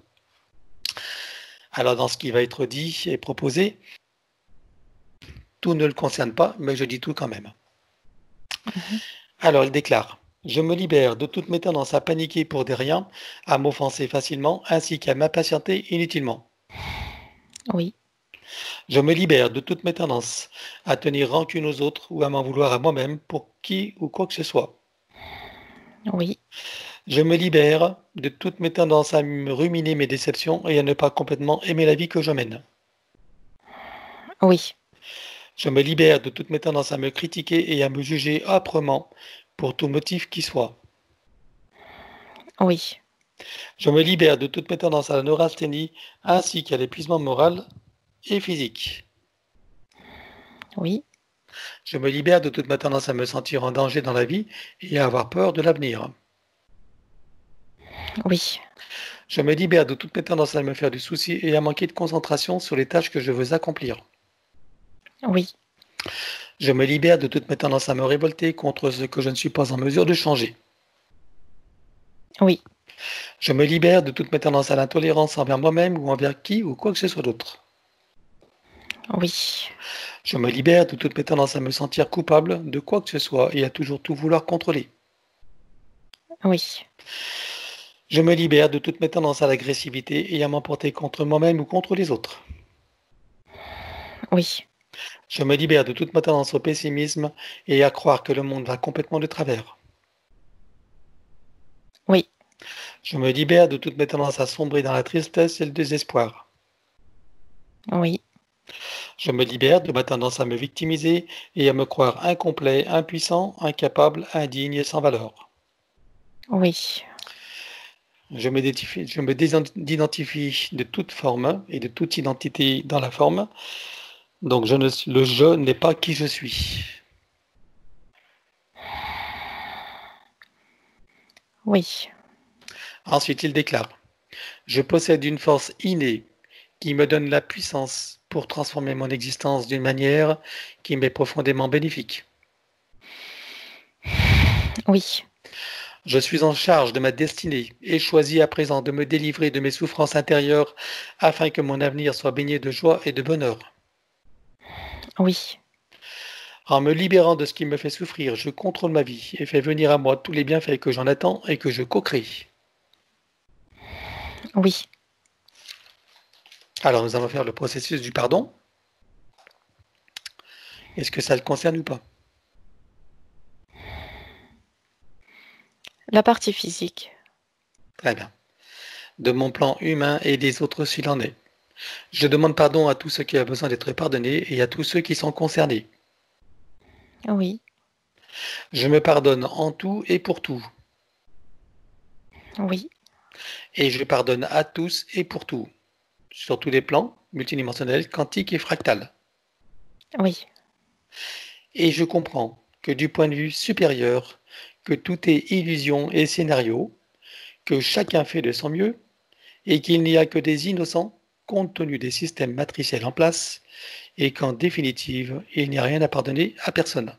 Alors, dans ce qui va être dit et proposé, tout ne le concerne pas, mais je dis tout quand même. mhm, Alors, il déclare. Je me libère de toutes mes tendances à paniquer pour des riens, à m'offenser facilement, ainsi qu'à m'impatienter inutilement. oui, Je me libère de toutes mes tendances à tenir rancune aux autres ou à m'en vouloir à moi-même pour qui ou quoi que ce soit. oui, Je me libère de toutes mes tendances à me ruminer mes déceptions et à ne pas complètement aimer la vie que je mène. oui, Je me libère de toutes mes tendances à me critiquer et à me juger âprement pour tout motif qui soit. oui, Je me libère de toute mes tendances à la neurasthénie ainsi qu'à l'épuisement moral et physique. Oui, Je me libère de toute ma tendance à me sentir en danger dans la vie et à avoir peur de l'avenir. oui, Je me libère de toute mes tendances à me faire du souci et à manquer de concentration sur les tâches que je veux accomplir. oui, Je me libère de toute mes tendances à me révolter contre ce que je ne suis pas en mesure de changer. oui, Je me libère de toute mes tendances à l'intolérance envers moi-même ou envers qui ou quoi que ce soit d'autre. oui, Je me libère de toutes mes tendances à me sentir coupable de quoi que ce soit et à toujours tout vouloir contrôler. oui, Je me libère de toutes mes tendances à l'agressivité et à m'emporter contre moi-même ou contre les autres. oui, Je me libère de toute ma tendance au pessimisme et à croire que le monde va complètement de travers. oui, Je me libère de toutes mes tendances à sombrer dans la tristesse et le désespoir. oui, Je me libère de ma tendance à me victimiser et à me croire incomplet, impuissant, incapable, indigne et sans valeur. oui, Je me, détifie- je me désidentifie de toute forme et de toute identité dans la forme. Donc je ne, le je n'est pas qui je suis. oui, Ensuite, il déclare, je possède une force innée qui me donne la puissance pour transformer mon existence d'une manière qui m'est profondément bénéfique. oui, Je suis en charge de ma destinée et choisis à présent de me délivrer de mes souffrances intérieures afin que mon avenir soit baigné de joie et de bonheur. oui, En me libérant de ce qui me fait souffrir, je contrôle ma vie et fais venir à moi tous les bienfaits que j'en attends et que je co-crée. oui. Alors nous allons faire le processus du pardon. Est-ce que ça le concerne ou pas? La partie physique. Très bien. De mon plan humain et des autres s'il en est. Je demande pardon à tous ceux qui ont besoin d'être pardonnés et à tous ceux qui sont concernés. Oui, Je me pardonne en tout et pour tout. oui, Et je pardonne à tous et pour tout. Sur tous les plans, multidimensionnels, quantiques et fractales. oui, Et je comprends que du point de vue supérieur, que tout est illusion et scénario, que chacun fait de son mieux, et qu'il n'y a que des innocents compte tenu des systèmes matriciels en place, et qu'en définitive, il n'y a rien à pardonner à personne.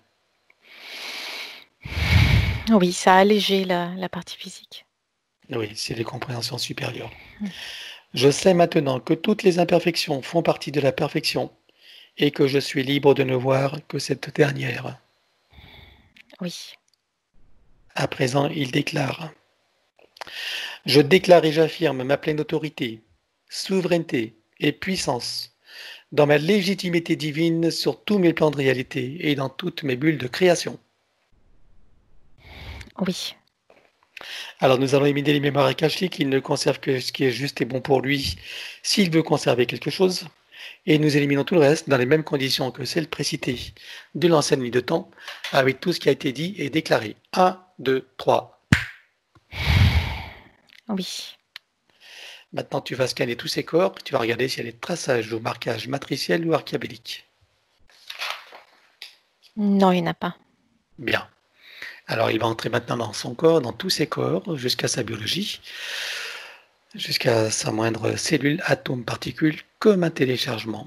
oui, ça a allégé la, la partie physique. Oui, c'est les compréhensions supérieures. Je sais maintenant que toutes les imperfections font partie de la perfection, et que je suis libre de ne voir que cette dernière. Oui, À présent, il déclare: je déclare et j'affirme ma pleine autorité, souveraineté et puissance dans ma légitimité divine sur tous mes plans de réalité et dans toutes mes bulles de création. oui, Alors nous allons éliminer les mémoires akashiques, il ne conserve que ce qui est juste et bon pour lui s'il veut conserver quelque chose, et nous éliminons tout le reste dans les mêmes conditions que celles précitées de l'ancienne nuit de temps, avec tout ce qui a été dit et déclaré. un, deux, trois. oui. Maintenant, tu vas scanner tous ces corps, tu vas regarder s'il y a des traçages ou marquages matriciels ou archabéliques. Non, il n'y en a pas. Bien. Alors, il va entrer maintenant dans son corps, dans tous ses corps, jusqu'à sa biologie, jusqu'à sa moindre cellule, atome, particule, comme un téléchargement.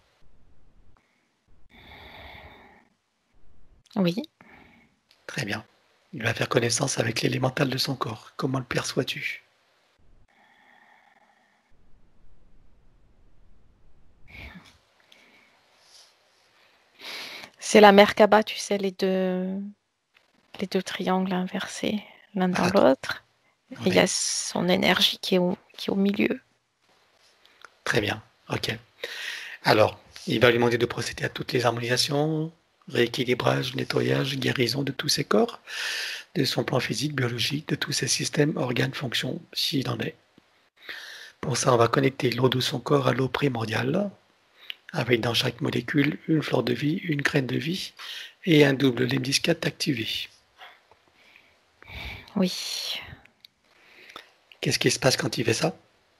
Oui. Très bien. Il va faire connaissance avec l'élémental de son corps. Comment le perçois-tu? C'est la Merkaba, tu sais, les deux, les deux triangles inversés l'un dans Ah, l'autre. Et il y oui. a son énergie qui est au, qui est au milieu. Très bien. Ok. Alors, il va lui demander de procéder à toutes les harmonisations, rééquilibrage, nettoyage, guérison de tous ses corps, de son plan physique, biologique, de tous ses systèmes, organes, fonctions, s'il en est. Pour ça, on va connecter l'eau de son corps à l'eau primordiale, avec dans chaque molécule une fleur de vie, une graine de vie et un double lemniscate activé. Oui, Qu'est-ce qui se passe quand il fait ça?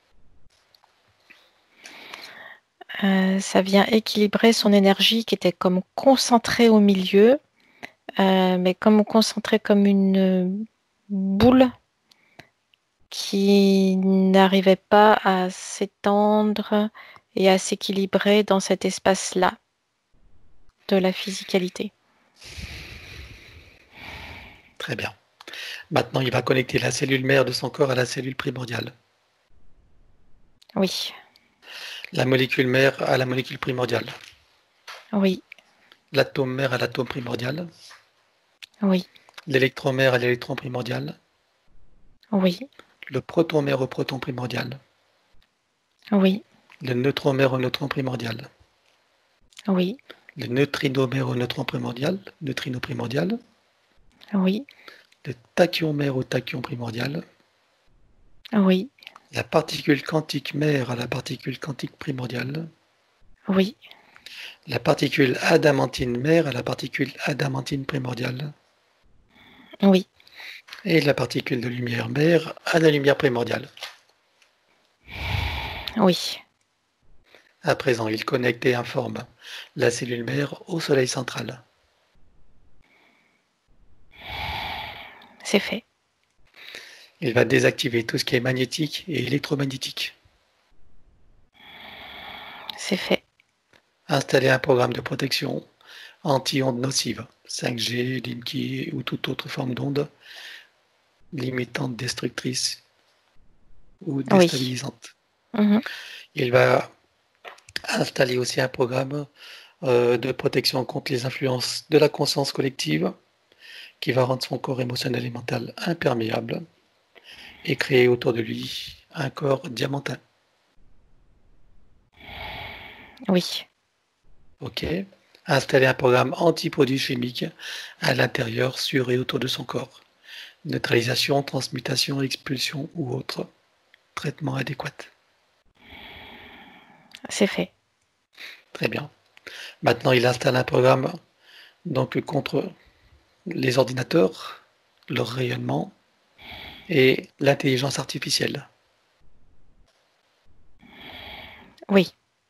Euh, ça vient équilibrer son énergie qui était comme concentrée au milieu, euh, mais comme concentrée comme une boule qui n'arrivait pas à s'étendre et à s'équilibrer dans cet espace-là de la physicalité. Très bien. Maintenant, il va connecter la cellule mère de son corps à la cellule primordiale. Oui. La molécule mère à la molécule primordiale. Oui. L'atome mère à l'atome primordial. Oui. L'électron mère à l'électron primordial. Oui. Le proton mère au proton primordial. Oui. Le neutron mère au neutron primordial. Oui. Le neutrino mère au neutron primordial. Neutrino primordial. Oui. Le tachyon mère au tachyon primordial. Oui. La particule quantique mère à la particule quantique primordiale. Oui. La particule adamantine mère à la particule adamantine primordiale. Oui. Et la particule de lumière mère à la lumière primordiale. Oui. À présent, il connecte et informe la cellule mère au soleil central. C'est fait. Il va désactiver tout ce qui est magnétique et électromagnétique. C'est fait. Installer un programme de protection anti-ondes nocives, cinq G, Linky ou toute autre forme d'onde limitante, destructrice ou Oui. déstabilisante. Mhm. Il va installer aussi un programme euh, de protection contre les influences de la conscience collective qui va rendre son corps émotionnel et mental imperméable et créer autour de lui un corps diamantin. Oui. Ok. Installer un programme anti-produits chimiques à l'intérieur, sur et autour de son corps. Neutralisation, transmutation, expulsion ou autre traitement adéquat. C'est fait. Très bien. Maintenant, il installe un programme donc contre les ordinateurs, leur rayonnement et l'intelligence artificielle. Oui.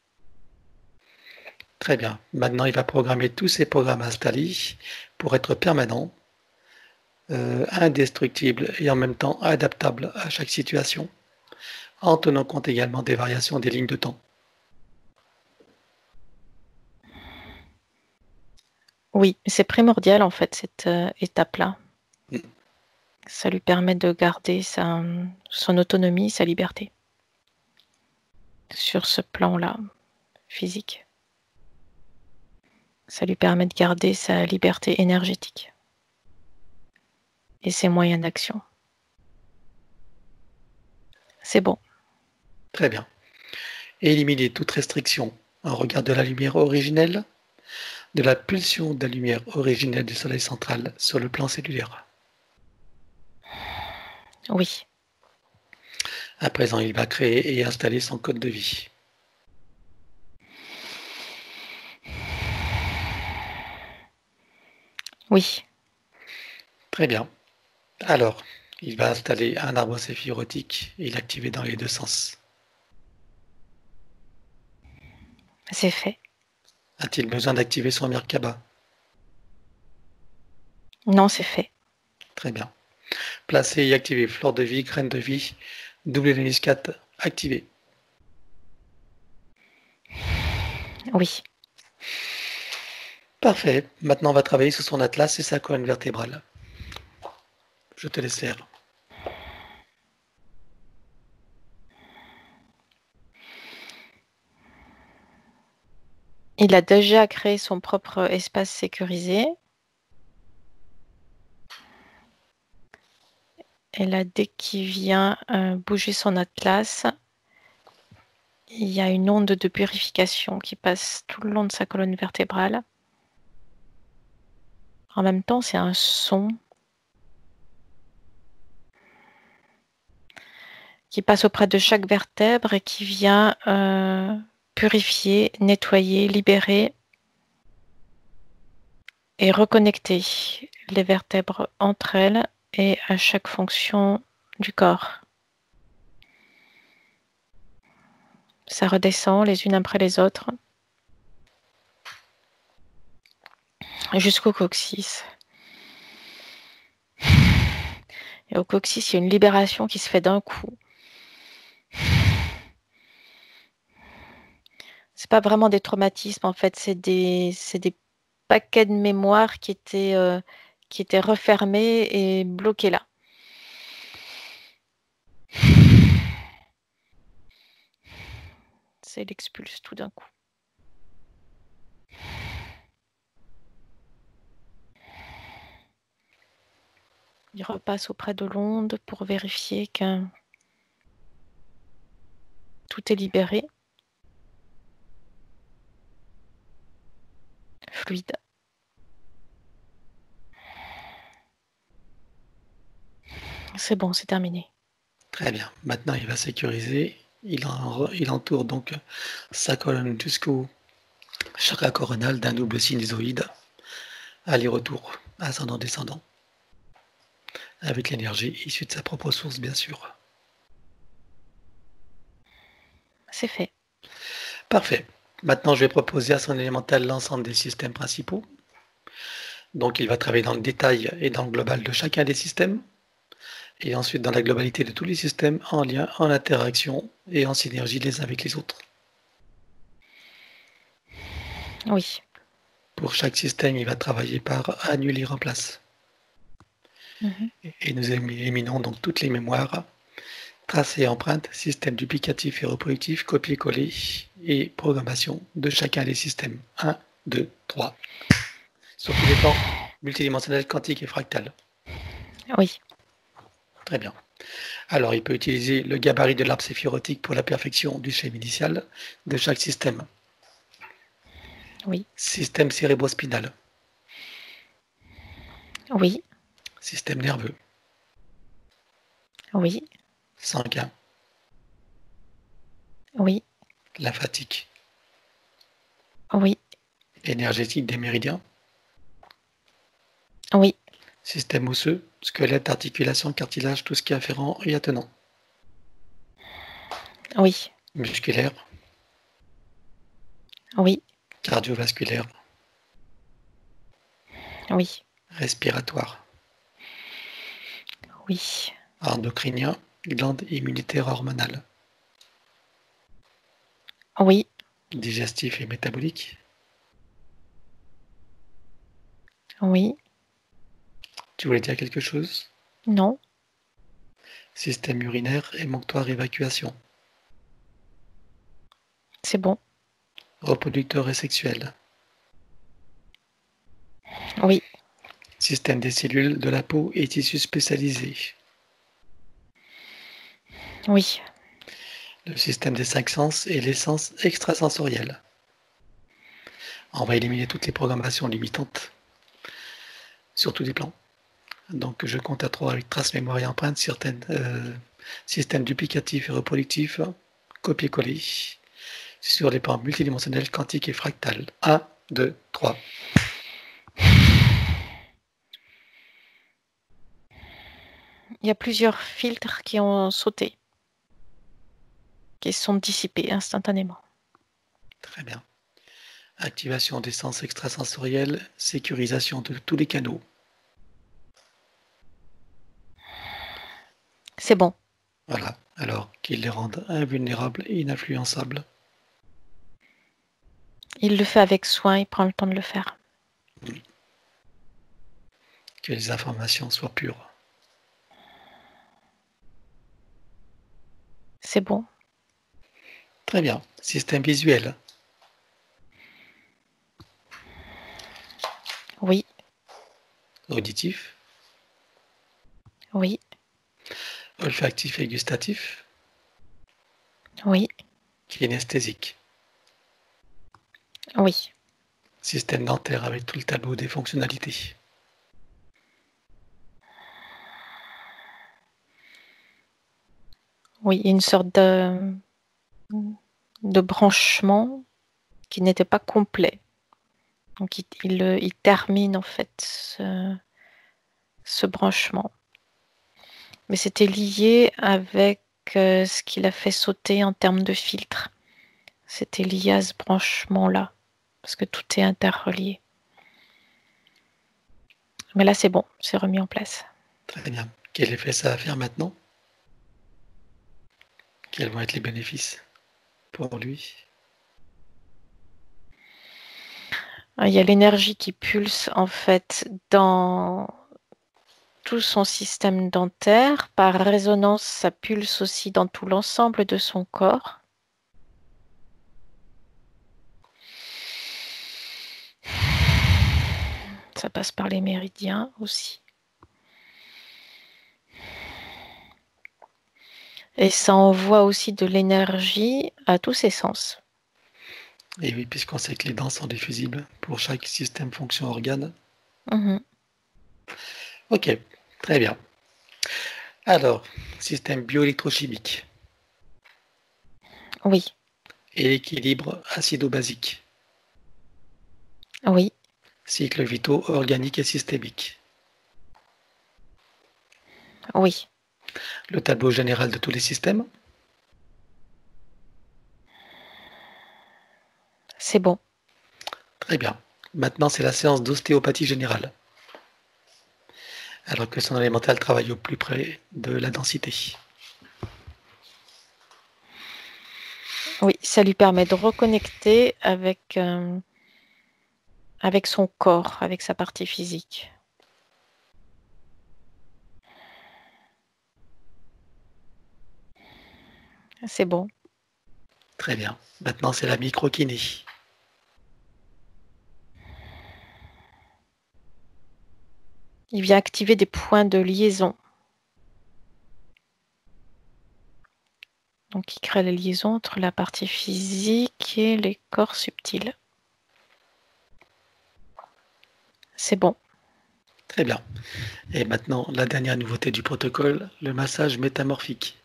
Très bien. Maintenant, il va programmer tous ces programmes installés pour être permanents, euh, indestructibles et en même temps adaptables à chaque situation, en tenant compte également des variations des lignes de temps. Oui, c'est primordial en fait cette euh, étape-là. Mm. Ça lui permet de garder sa, son autonomie, sa liberté sur ce plan-là, physique. Ça lui permet de garder sa liberté énergétique et ses moyens d'action. C'est bon. Très bien. Éliminer toute restriction en regard de la lumière originelle, de la pulsion de la lumière originelle du Soleil central sur le plan cellulaire. Oui. À présent, il va créer et installer son code de vie. Oui. Très bien. Alors, il va installer un arbre séphirotique et l'activer dans les deux sens. C'est fait. A-t-il besoin d'activer son Merkaba? Non, c'est fait. Très bien. Placer et activer fleur de vie, graine de vie, W N I S quatre activé. Oui. Parfait. Maintenant, on va travailler sur son atlas et sa colonne vertébrale. Je te laisse faire. Il a déjà créé son propre espace sécurisé. Et là, dès qu'il vient euh, bouger son atlas, il y a une onde de purification qui passe tout le long de sa colonne vertébrale. En même temps, c'est un son qui passe auprès de chaque vertèbre et qui vient euh, purifier, nettoyer, libérer et reconnecter les vertèbres entre elles et à chaque fonction du corps. Ça redescend les unes après les autres. Jusqu'au coccyx. Et au coccyx, il y a une libération qui se fait d'un coup. C'est pas vraiment des traumatismes, en fait, c'est des, c'est des paquets de mémoire qui étaient, euh, qui étaient refermés et bloqués là. C'est l'expulse tout d'un coup. Il repasse auprès de l'onde pour vérifier que tout est libéré. Fluide. C'est bon, c'est terminé. Très bien. Maintenant, il va sécuriser. Il, en, il entoure donc sa colonne jusqu'au chakra coronal d'un double sinusoïde. Aller-retour, ascendant-descendant. Avec l'énergie issue de sa propre source, bien sûr. C'est fait. Parfait. Maintenant, je vais proposer à son élémental l'ensemble des systèmes principaux. Donc, il va travailler dans le détail et dans le global de chacun des systèmes. Et ensuite dans la globalité de tous les systèmes en lien, en interaction et en synergie les uns avec les autres. Oui. Pour chaque système, il va travailler par annuler remplace. Mhm. Et nous éliminons donc toutes les mémoires, traces et empreintes, systèmes duplicatifs et reproductifs, copier-coller et programmation de chacun des systèmes. un, deux, trois. Sur tous les plans multidimensionnels, quantiques et fractales. Oui. Très bien. Alors, il peut utiliser le gabarit de l'arbre séphirotique pour la perfection du schéma initial de chaque système. Oui. Système cérébrospinal. Oui. Système nerveux. Oui. Sanguin. Oui. Lymphatique. Oui. Énergétique des méridiens. Oui. Système osseux, squelette, articulation, cartilage, tout ce qui est afférent et attenant. Oui. Musculaire. Oui. Cardiovasculaire. Oui. Respiratoire. Oui. Endocrinien, glande immunitaire hormonale. Oui. Digestif et métabolique. Oui. Tu voulais dire quelque chose? Non. Système urinaire, émonctoire, évacuation. C'est bon. Reproducteur et sexuel. Oui. Système des cellules, de la peau et tissus spécialisés. Oui. Le système des cinq sens et les sens extrasensoriels. On va éliminer toutes les programmations limitantes sur tous les plans. Donc je compte à trois avec trace, mémoire et empreinte, certains euh, systèmes duplicatifs et reproductifs, copier-coller sur les plans multidimensionnels, quantiques et fractales. un, deux, trois. Il y a plusieurs filtres qui ont sauté, qui sont dissipés instantanément. Très bien. Activation des sens extrasensoriels, sécurisation de tous les canaux. C'est bon. Voilà. Alors qu'ils les rendent invulnérables et ininfluençables. Il le fait avec soin, il prend le temps de le faire. Oui. Que les informations soient pures. C'est bon. Très bien. Système visuel. Oui. Auditif. Oui. Olfactif et gustatif. Oui. Kinesthésique. Oui. Système dentaire avec tout le tableau des fonctionnalités. Oui, une sorte de, de branchement qui n'était pas complet. Donc il, il, il termine en fait ce, ce branchement. Mais c'était lié avec euh, ce qu'il a fait sauter en termes de filtre. c'était lié à ce branchement-là, parce que tout est interrelié. Mais là, c'est bon, c'est remis en place. Très bien. Quel effet ça va faire maintenant? Quels vont être les bénéfices pour lui? Il y a l'énergie qui pulse en fait dans tout son système dentaire. Par résonance, ça pulse aussi dans tout l'ensemble de son corps. Ça passe par les méridiens aussi. Et ça envoie aussi de l'énergie à tous ses sens. Et oui, puisqu'on sait que les dents sont diffusibles pour chaque système, fonction, organe. Mmh. Ok, très bien. Alors, système bioélectrochimique Oui, et l'équilibre acido-basique, oui, cycle vitaux organique et systémique, oui. le tableau général de tous les systèmes. C'est bon. Très bien. Maintenant, c'est la séance d'ostéopathie générale. Alors que son élémental travaille au plus près de la densité. Oui, ça lui permet de reconnecter avec, euh, avec son corps, avec sa partie physique. C'est bon. Très bien. Maintenant, c'est la microkiné. Il vient activer des points de liaison. Donc, il crée la liaison entre la partie physique et les corps subtils. C'est bon. Très bien. Et maintenant, la dernière nouveauté du protocole, le massage métamorphique.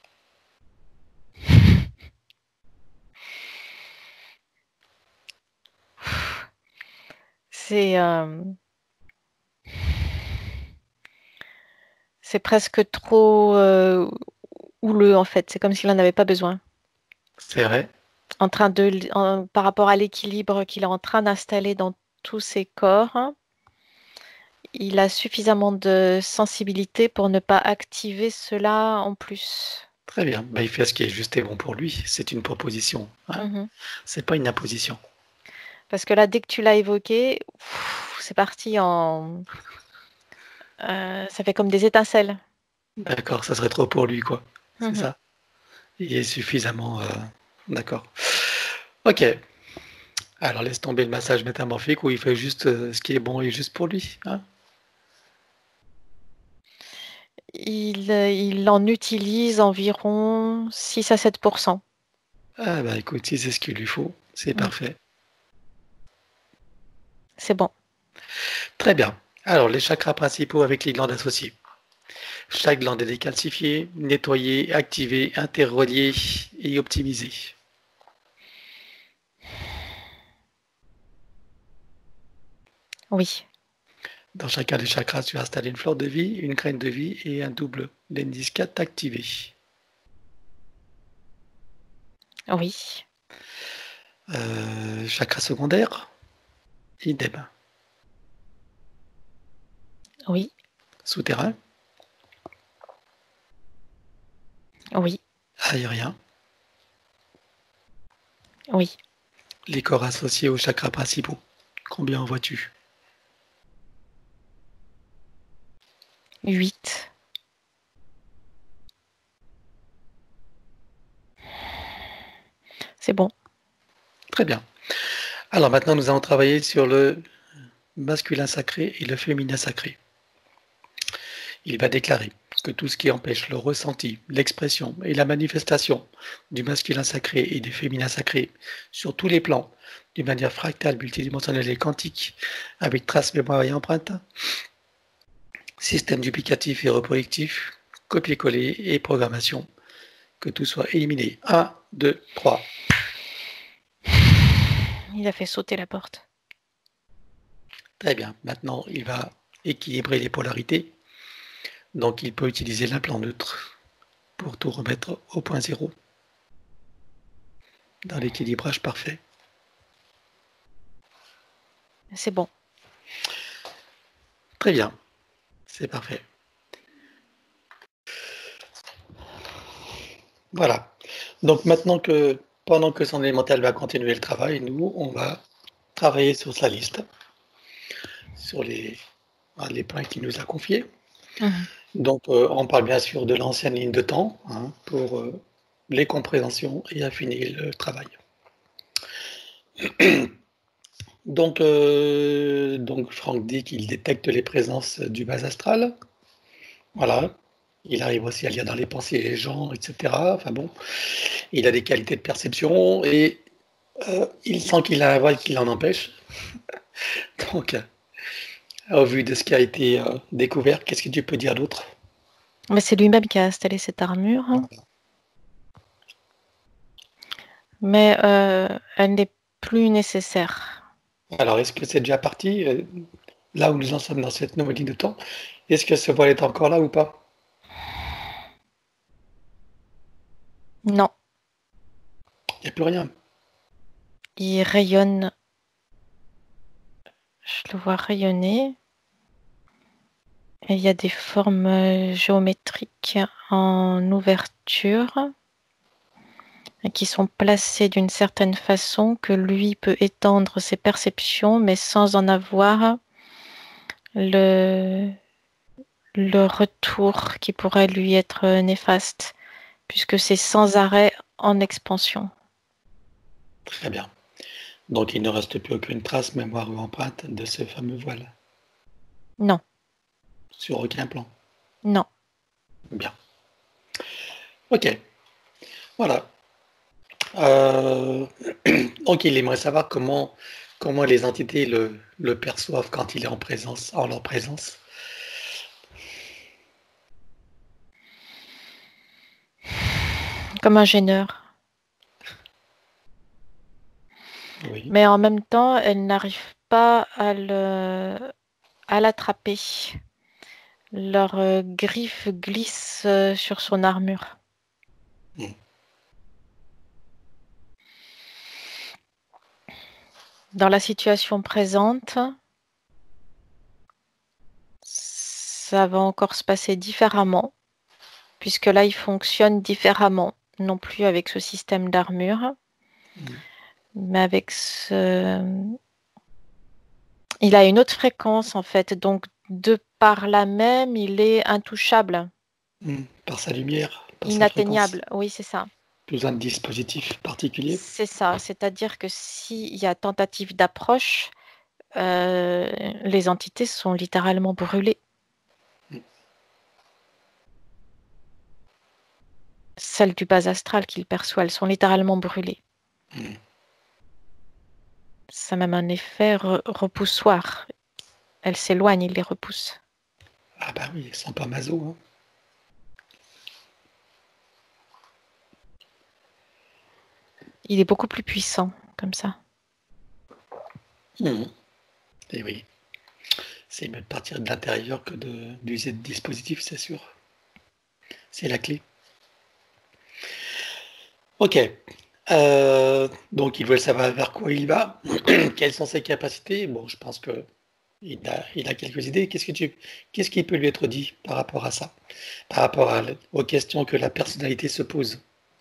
C'est euh, c'est presque trop euh, houleux en fait. C'est comme s'il n'en avait pas besoin. C'est vrai? En train de, en- par rapport à l'équilibre qu'il est en train d'installer dans tous ses corps, il a suffisamment de sensibilité pour ne pas activer cela en plus. Très bien. Bah, il fait ce qui est juste et bon pour lui. C'est une proposition. Hein. Mhm. C'est pas une imposition. Parce que là, dès que tu l'as évoqué, pff, c'est parti en... euh, ça fait comme des étincelles. D'accord, ça serait trop pour lui, quoi. C'est Mhm. ça. Il est suffisamment... euh, D'accord. Ok. Alors laisse tomber le massage métamorphique où il fait juste euh, ce qui est bon et juste pour lui. Hein. Il, euh, il en utilise environ six à sept pour cent. Ah bah écoute, si c'est ce qu'il lui faut, c'est Mm. parfait. C'est bon. Très bien. Alors les chakras principaux avec les glandes associées. Chaque glande est décalcifiée, nettoyée, activée, interreliée et optimisée. Oui. Dans chacun des chakras, tu as installé une fleur de vie, une graine de vie et un double l'indice quatre activé. Oui. Euh, chakra secondaire, idem. Oui. Souterrain, Oui. aérien. Oui. Les corps associés aux chakras principaux. Combien en vois-tu? Huit. C'est bon. Très bien. Alors maintenant, nous allons travailler sur le masculin sacré et le féminin sacré. Il va déclarer que tout ce qui empêche le ressenti, l'expression et la manifestation du masculin sacré et du féminin sacré sur tous les plans, d'une manière fractale, multidimensionnelle et quantique, avec trace, mémoire et empreinte, système duplicatif et reproductif, copier-coller et programmation, que tout soit éliminé. un, deux, trois. Il a fait sauter la porte. Très bien. Maintenant, il va équilibrer les polarités. Donc, il peut utiliser l'implant neutre pour tout remettre au point zéro. dans l'équilibrage parfait. C'est bon. Très bien, c'est parfait. Voilà. Donc maintenant que, pendant que son élémental va continuer le travail, nous, on va travailler sur sa liste, sur les, les points qu'il nous a confiés. Mmh. Donc, euh, on parle bien sûr de l'ancienne ligne de temps hein, pour euh, les compréhensions et affiner le travail. Donc, euh, donc Franck dit qu'il détecte les présences du bas astral. Voilà. Il arrive aussi à lire dans les pensées les gens, et cetera. Enfin bon, il a des qualités de perception et euh, il sent qu'il a un voile qui l'en empêche. Donc, euh, au vu de ce qui a été euh, découvert, qu'est-ce que tu peux dire d'autre? Mais c'est lui-même qui a installé cette armure. Hein. Mais euh, elle n'est plus nécessaire. Alors, est-ce que c'est déjà parti euh, là où nous en sommes dans cette nouvelle ligne de temps? Est-ce que ce voile est encore là ou pas? Non. Il n'y a plus rien. Il rayonne. Je le vois rayonner. Et il y a des formes géométriques en ouverture qui sont placées d'une certaine façon que lui peut étendre ses perceptions, mais sans en avoir le, le retour qui pourrait lui être néfaste, puisque c'est sans arrêt en expansion. Très bien. Donc il ne reste plus aucune trace, mémoire ou empreinte de ce fameux voile? Non. Sur aucun plan? Non. Bien. Ok. Voilà. Euh, donc il aimerait savoir comment, comment les entités le, le perçoivent quand il est en présence, en leur présence. Comme un gêneur. Oui. Mais en même temps, elle n'arrive pas à le, à l'attraper. Leurs euh, griffes glissent euh, sur son armure. Mm. Dans la situation présente, ça va encore se passer différemment, puisque là, il fonctionne différemment, non plus avec ce système d'armure, Mm. mais avec ce... Il a une autre fréquence, en fait, donc de par là même, il est intouchable. Mm. Par sa lumière, par Inatteignable, sa fréquence. oui, c'est ça. Besoin de dispositifs particuliers. C'est ça, c'est-à-dire que s'il y a tentative d'approche, euh, les entités sont littéralement brûlées. Mm. Celles du bas astral qu'il perçoit, elles sont littéralement brûlées. Mm. Ça a même un effet re- repoussoir. Elles s'éloignent, il les repousse. Ah bah oui, ils sont pas maso. Hein. Il est beaucoup plus puissant, comme ça. Mm. Et oui. C'est mieux de partir de l'intérieur que de, d'user de dispositifs, c'est sûr. C'est la clé. Ok. Euh, donc, il veut savoir vers quoi il va. Quelles sont ses capacités? Bon, je pense que il a, il a quelques idées. Qu'est-ce que tu, qu'est-ce qui peut lui être dit par rapport à ça? Par rapport à, aux questions que la personnalité se pose?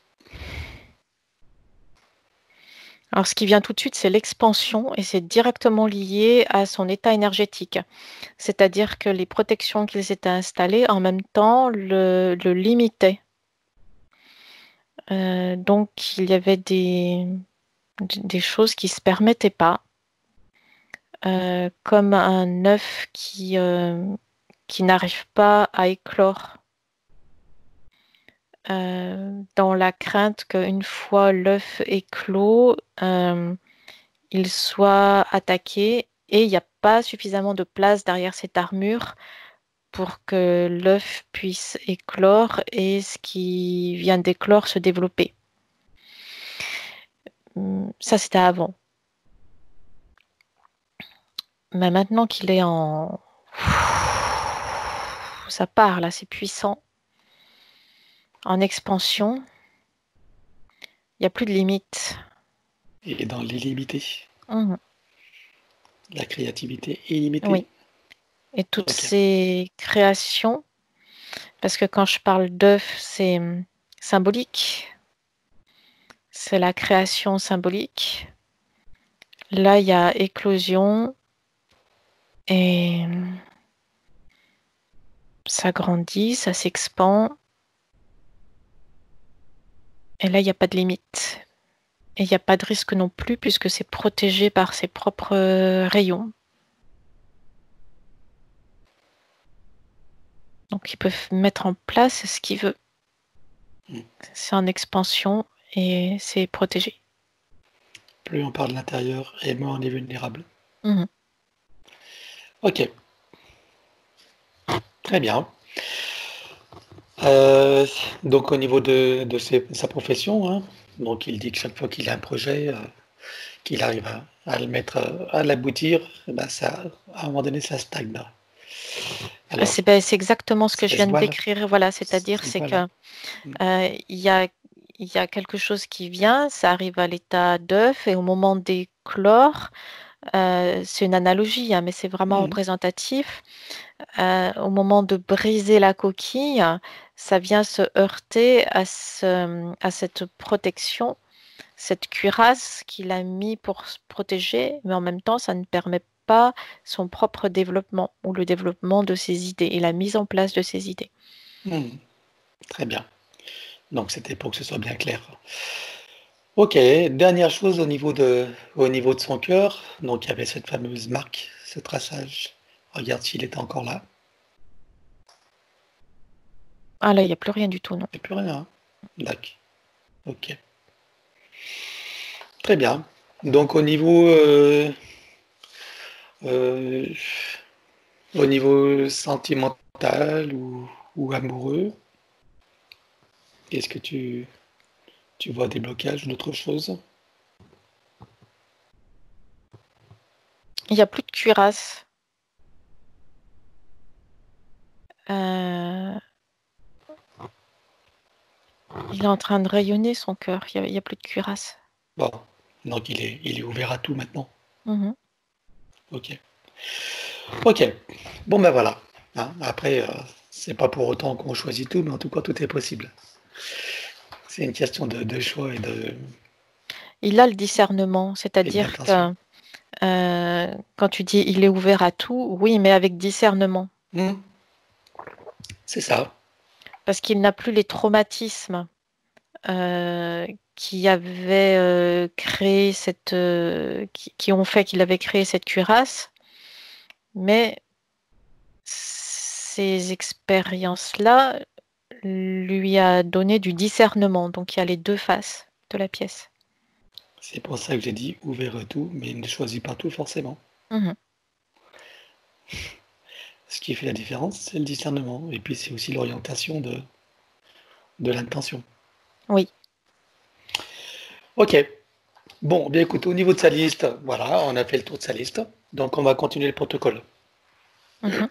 Alors, ce qui vient tout de suite, c'est l'expansion et c'est directement lié à son état énergétique. C'est-à-dire que les protections qu'il s'était installées, en même temps, le, le limitaient. Euh, donc, il y avait des, des choses qui ne se permettaient pas, euh, comme un œuf qui, euh, qui n'arrive pas à éclore, euh, dans la crainte qu'une fois l'œuf éclos, euh, il soit attaqué et il n'y a pas suffisamment de place derrière cette armure pour que l'œuf puisse éclore et ce qui vient d'éclore se développer. Ça, c'était avant. Mais maintenant qu'il est en... Ça part, là, c'est puissant. En expansion, il n'y a plus de limite. et dans l'illimité. Mhm. La créativité illimitée. Oui. Et toutes Ok. ces créations, parce que quand je parle d'œuf, c'est hum, symbolique, c'est la création symbolique. Là, il y a éclosion et hum, ça grandit, ça s'expand. Et là, il n'y a pas de limite. Et il n'y a pas de risque non plus puisque c'est protégé par ses propres euh, rayons. Donc, il peut f- mettre en place ce qu'il veut. Mm. C'est en expansion et c'est protégé. Plus on parle de l'intérieur et moins on est vulnérable. Mhm. Ok, très bien. Euh, donc au niveau de, de ses- sa profession, hein, donc il dit que chaque fois qu'il a un projet, euh, qu'il arrive à, à le mettre, euh, à l'aboutir, eh ben ça, à un moment donné, ça stagne. Ah, Alors, C'est ben, c'est exactement ce que je ça se viens de voile, décrire. Voilà, c'est-à-dire ça se c'est voile. que euh, il y a, il y a quelque chose qui vient, ça arrive à l'état d'œuf et au moment d'éclore, euh, c'est une analogie, hein, mais c'est vraiment Mhm. représentatif. Euh, au moment de briser la coquille, ça vient se heurter à, ce- à cette protection, cette cuirasse qu'il a mis pour se protéger, mais en même temps, ça ne permet pas son propre développement ou le développement de ses idées et la mise en place de ses idées. Mhm. Très bien. Donc c'était pour que ce soit bien clair. Ok, dernière chose au niveau de, au niveau de son cœur. Donc il y avait cette fameuse marque, ce traçage. Regarde s'il était encore là. Ah là, il n'y a plus rien du tout, non. Il n'y a plus rien, hein. D'accord. Ok. Très bien. Donc au niveau, euh, euh, au niveau sentimental ou, ou amoureux, est-ce que tu, tu vois des blocages ou d'autres choses? Il n'y a plus de cuirasse. Euh, il est en train de rayonner son cœur. Il n'y a, il y a plus de cuirasse. Bon, donc il est, il est ouvert à tout maintenant. Mhm. Ok. Ok. Bon ben voilà. Hein, après, euh, c'est pas pour autant qu'on choisit tout, mais en tout cas, tout est possible. C'est une question de, de choix et de, Il a le discernement, et c'est-à-dire d'intention. que euh, quand tu dis il est ouvert à tout, oui, mais avec discernement, Hmm, c'est ça. parce qu'il n'a plus les traumatismes euh, qui avaient euh, créé cette, euh, qui, qui ont fait qu'il avait créé cette cuirasse, mais ces expériences-là lui a donné du discernement. Donc il y a les deux faces de la pièce. C'est pour ça que j'ai dit ouvert à tout, mais ne choisis pas tout forcément. Mhm. Ce qui fait la différence, c'est le discernement. Et puis c'est aussi l'orientation de, de l'intention. Oui. Ok. Bon, bien écoute, au niveau de sa liste, voilà, on a fait le tour de sa liste. Donc on va continuer le protocole. Mhm.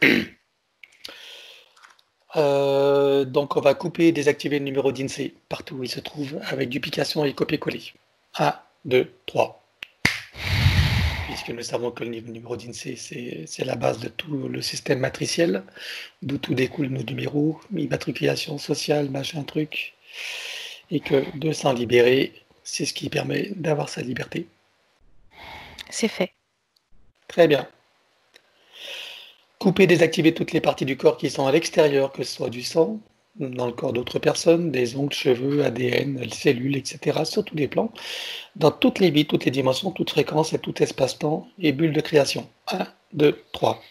Euh, donc on va couper et désactiver le numéro d'INSEE partout où il se trouve avec duplication et copier-coller. un, deux, trois. Puisque nous savons que le numéro d'INSEE, c'est c'est la base de tout le système matriciel, d'où tout découle nos numéros, immatriculation sociale, machin truc, et que de s'en libérer, c'est ce qui permet d'avoir sa liberté. C'est fait. Très bien. Couper, désactiver toutes les parties du corps qui sont à l'extérieur, que ce soit du sang, dans le corps d'autres personnes, des ongles, cheveux, A D N, cellules, et cetera, sur tous les plans, dans toutes les vies, toutes les dimensions, toutes fréquences et tout espace-temps et bulle de création. un, deux, trois.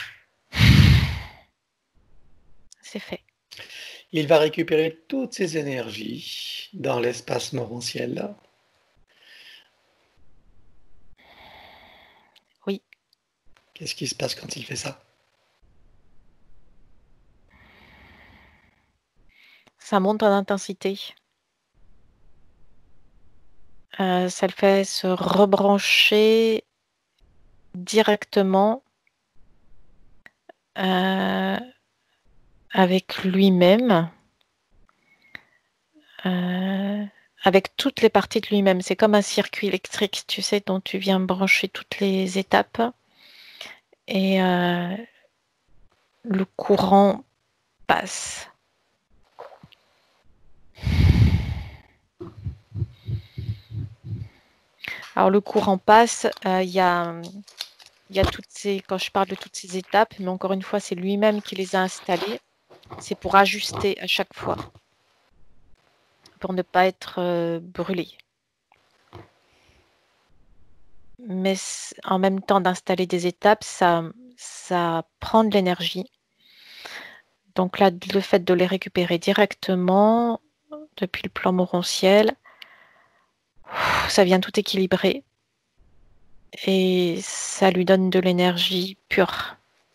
C'est fait. Il va récupérer toutes ses énergies dans l'espace morantiel. Oui. Qu'est-ce qui se passe quand il fait ça? Ça monte en intensité. Euh, ça le fait se rebrancher directement euh, avec lui-même, euh, avec toutes les parties de lui-même. C'est comme un circuit électrique, tu sais, dont tu viens brancher toutes les étapes. Et euh, le courant passe. Alors le courant passe, euh, il y a, il y a toutes ces, quand je parle de toutes ces étapes, mais encore une fois, c'est lui-même qui les a installées. C'est pour ajuster à chaque fois, pour ne pas être euh, brûlé. Mais en même temps d'installer des étapes, ça, ça prend de l'énergie. Donc là, le fait de les récupérer directement depuis le plan morontiel, ça vient tout équilibrer et ça lui donne de l'énergie pure.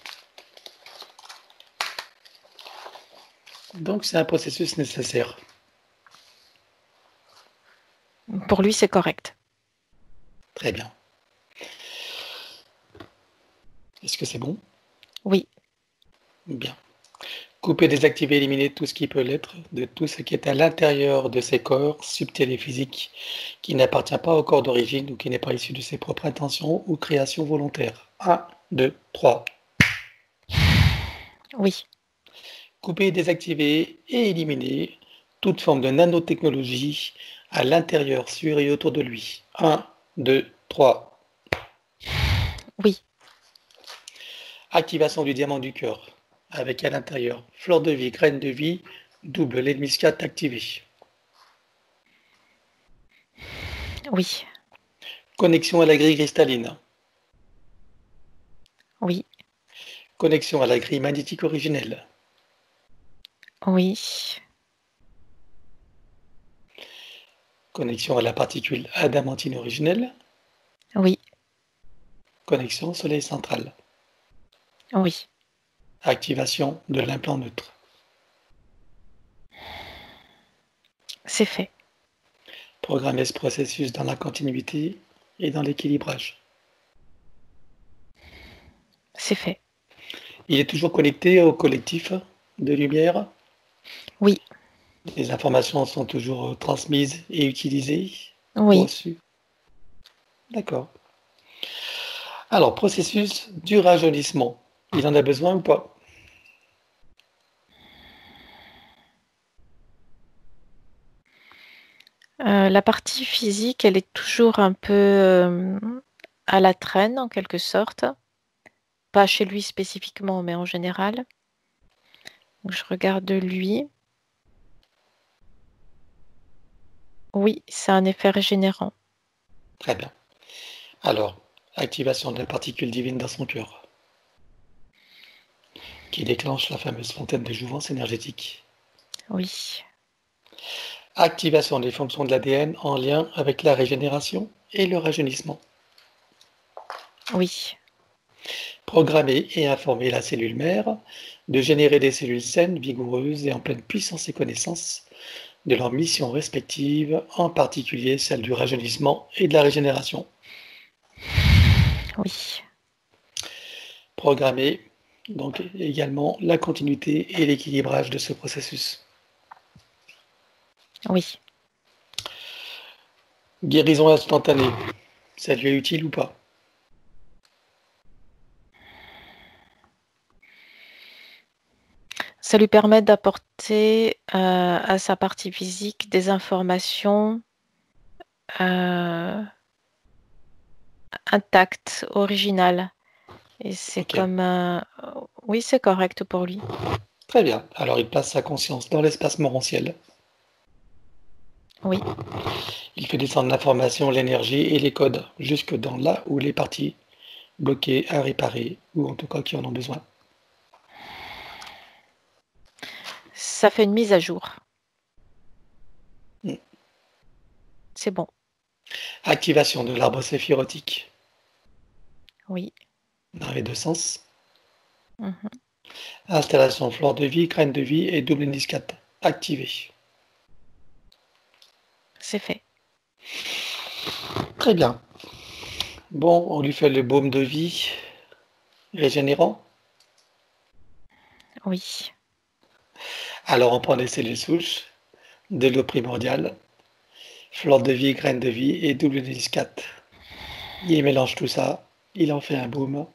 Donc c'est un processus nécessaire. Pour lui, c'est correct. Très bien. Est-ce que c'est bon? Oui. Bien. Couper, désactiver, éliminer tout ce qui peut l'être, de tout ce qui est à l'intérieur de ces corps, subtils et physiques, qui n'appartient pas au corps d'origine ou qui n'est pas issu de ses propres intentions ou créations volontaires. un, deux, trois. Oui. Couper, désactiver et éliminer toute forme de nanotechnologie à l'intérieur, sur et autour de lui. un, deux, trois. Oui. Activation du diamant du cœur, avec à l'intérieur fleur de vie, graine de vie, double l'hémiscate activé. Oui. Connexion à la grille cristalline. Oui. Connexion à la grille magnétique originelle. Oui. Connexion à la particule adamantine originelle. Oui. Connexion au soleil central. Oui. Activation de l'implant neutre. C'est fait. Programmer ce processus dans la continuité et dans l'équilibrage. C'est fait. Il est toujours connecté au collectif de lumière. Oui. Les informations sont toujours transmises et utilisées. Oui. Reçues. D'accord. Alors, processus du rajeunissement. Il en a besoin ou pas? Euh, la partie physique, elle est toujours un peu euh, à la traîne, en quelque sorte. Pas chez lui spécifiquement, mais en général. Donc, je regarde lui. Oui, c'est un effet régénérant. Très bien. Alors, activation de la particule divine dans son cœur, qui déclenche la fameuse fontaine de jouvence énergétique. Oui. Activation des fonctions de l'A D N en lien avec la régénération et le rajeunissement. Oui. Programmer et informer la cellule mère de générer des cellules saines, vigoureuses et en pleine puissance et connaissance de leurs missions respectives, en particulier celle du rajeunissement et de la régénération. Oui. Programmer donc également la continuité et l'équilibrage de ce processus. Oui. Guérison instantanée, ça lui est utile ou pas? Ça lui permet d'apporter euh, à sa partie physique des informations euh, intactes, originales. Et c'est Ok. comme... euh, Oui, c'est correct pour lui. Très bien. Alors il place sa conscience dans l'espace morantiel. Oui. Il fait descendre l'information, l'énergie et les codes jusque dans là où les parties bloquées à réparer, ou en tout cas qui en ont besoin. Ça fait une mise à jour. Mm. C'est bon. Activation de l'arbre séphirotique. Oui. Dans les deux sens. Mhm. Installation fleur de vie, graine de vie et double hémiscate activé. C'est fait. Très bien. Bon, on lui fait le baume de vie régénérant. Oui. Alors on prend les cellules souches de l'eau primordiale fleur de vie, graine de vie et double hélice quatre. Il mélange tout ça, il en fait un boom.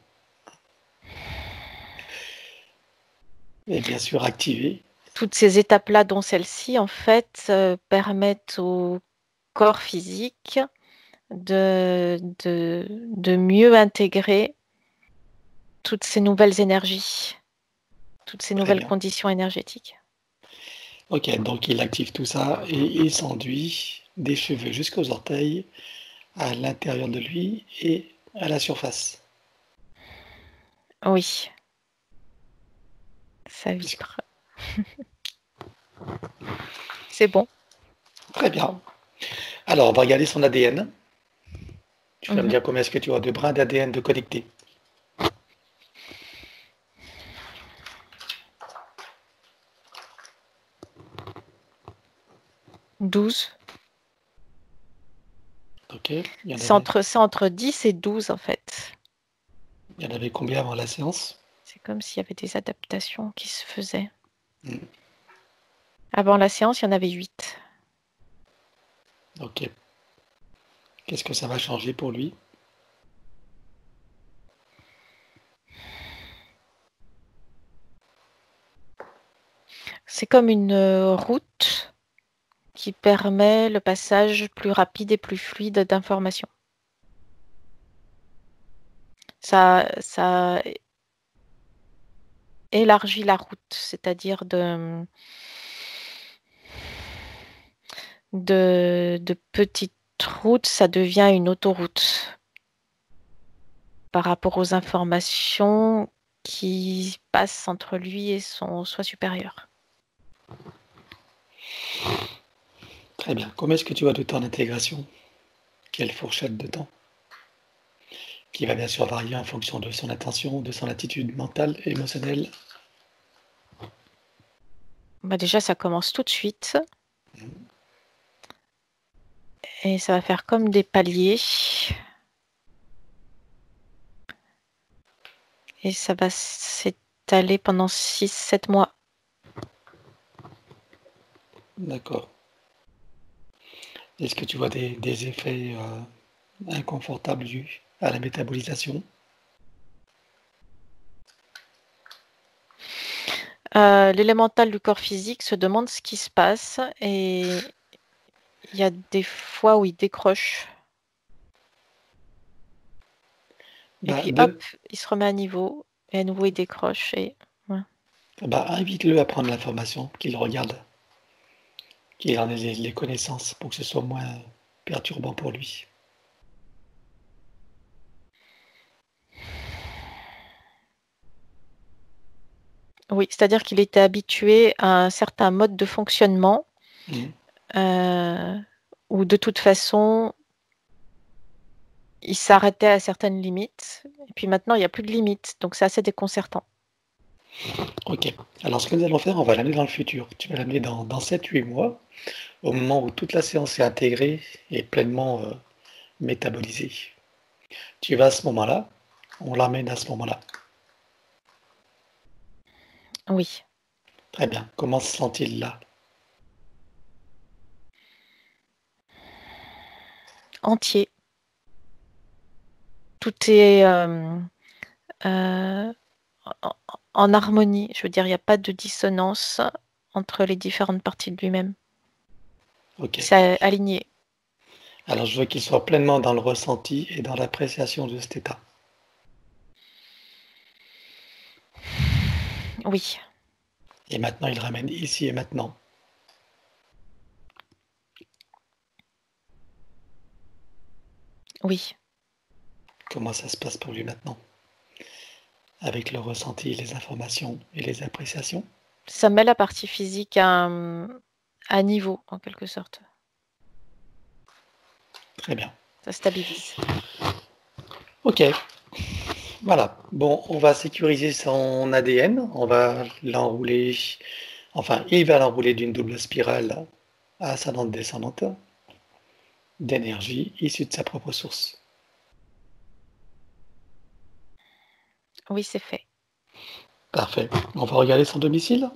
Et bien sûr activé. Toutes ces étapes-là, dont celle-ci, en fait, euh, permettent au corps physique de, de, de mieux intégrer toutes ces nouvelles énergies, toutes ces Très nouvelles bien. conditions énergétiques. Ok, donc il active tout ça et il s'enduit des cheveux jusqu'aux orteils, à l'intérieur de lui et à la surface. Oui. Ça vibre. C'est bon. Très bien. Alors, on va regarder son A D N. Tu vas me Mhm. dire combien est-ce que tu as de brins d'A D N de connectés. douze. Ok. Il y en C'est avait, entre, c'est entre dix et douze, en fait. il y en avait combien avant la séance? C'est comme s'il y avait des adaptations qui se faisaient. Hmm. Avant la séance, il y en avait huit. Ok. Qu'est-ce que ça va changer pour lui? C'est comme une euh, route qui permet le passage plus rapide et plus fluide d'informations. Ça, ça élargit la route, c'est-à-dire de, de, de petites routes, ça devient une autoroute par rapport aux informations qui passent entre lui et son soi supérieur. Très bien. Combien est-ce que tu as de temps d'intégration? Quelle fourchette de temps? Qui va bien sûr varier en fonction de son attention, de son attitude mentale et émotionnelle. Bah déjà, ça commence tout de suite. Et ça va faire comme des paliers. Et ça va s'étaler pendant six sept mois. D'accord. Est-ce que tu vois des, des effets euh, inconfortables dus à la métabolisation? Euh, l'élémental du corps physique se demande ce qui se passe et il y a des fois où il décroche. Et Bah, puis de, hop, il se remet à niveau et à nouveau il décroche. Et... ouais. bah, invite-le à prendre l'information, qu'il regarde, qu'il en ait les, les connaissances pour que ce soit moins perturbant pour lui. Oui, c'est-à-dire qu'il était habitué à un certain mode de fonctionnement Mmh. euh, où de toute façon il s'arrêtait à certaines limites. Et puis maintenant, il n'y a plus de limites. Donc c'est assez déconcertant. Ok. Alors, ce que nous allons faire, on va l'amener dans le futur. Tu vas l'amener dans, dans sept huit mois, au moment où toute la séance est intégrée et pleinement euh, métabolisée. Tu vas à ce moment-là, on l'amène à ce moment-là. Oui. Très bien. Comment se sent-il là? Entier. Tout est euh, euh, en, en harmonie. Je veux dire, il n'y a pas de dissonance entre les différentes parties de lui-même. Ok. C'est aligné. Alors, je veux qu'il soit pleinement dans le ressenti et dans l'appréciation de cet état. Oui. Et maintenant, il ramène ici et maintenant. Oui. Comment ça se passe pour lui maintenant? Avec le ressenti, les informations et les appréciations. Ça met la partie physique à, un- à niveau, en quelque sorte. Très bien. Ça stabilise. Ok. Voilà. Bon, on va sécuriser son A D N. On va l'enrouler. Enfin, il va l'enrouler d'une double spirale ascendante-descendante d'énergie issue de sa propre source. Oui, c'est fait. Parfait. On va regarder son domicile.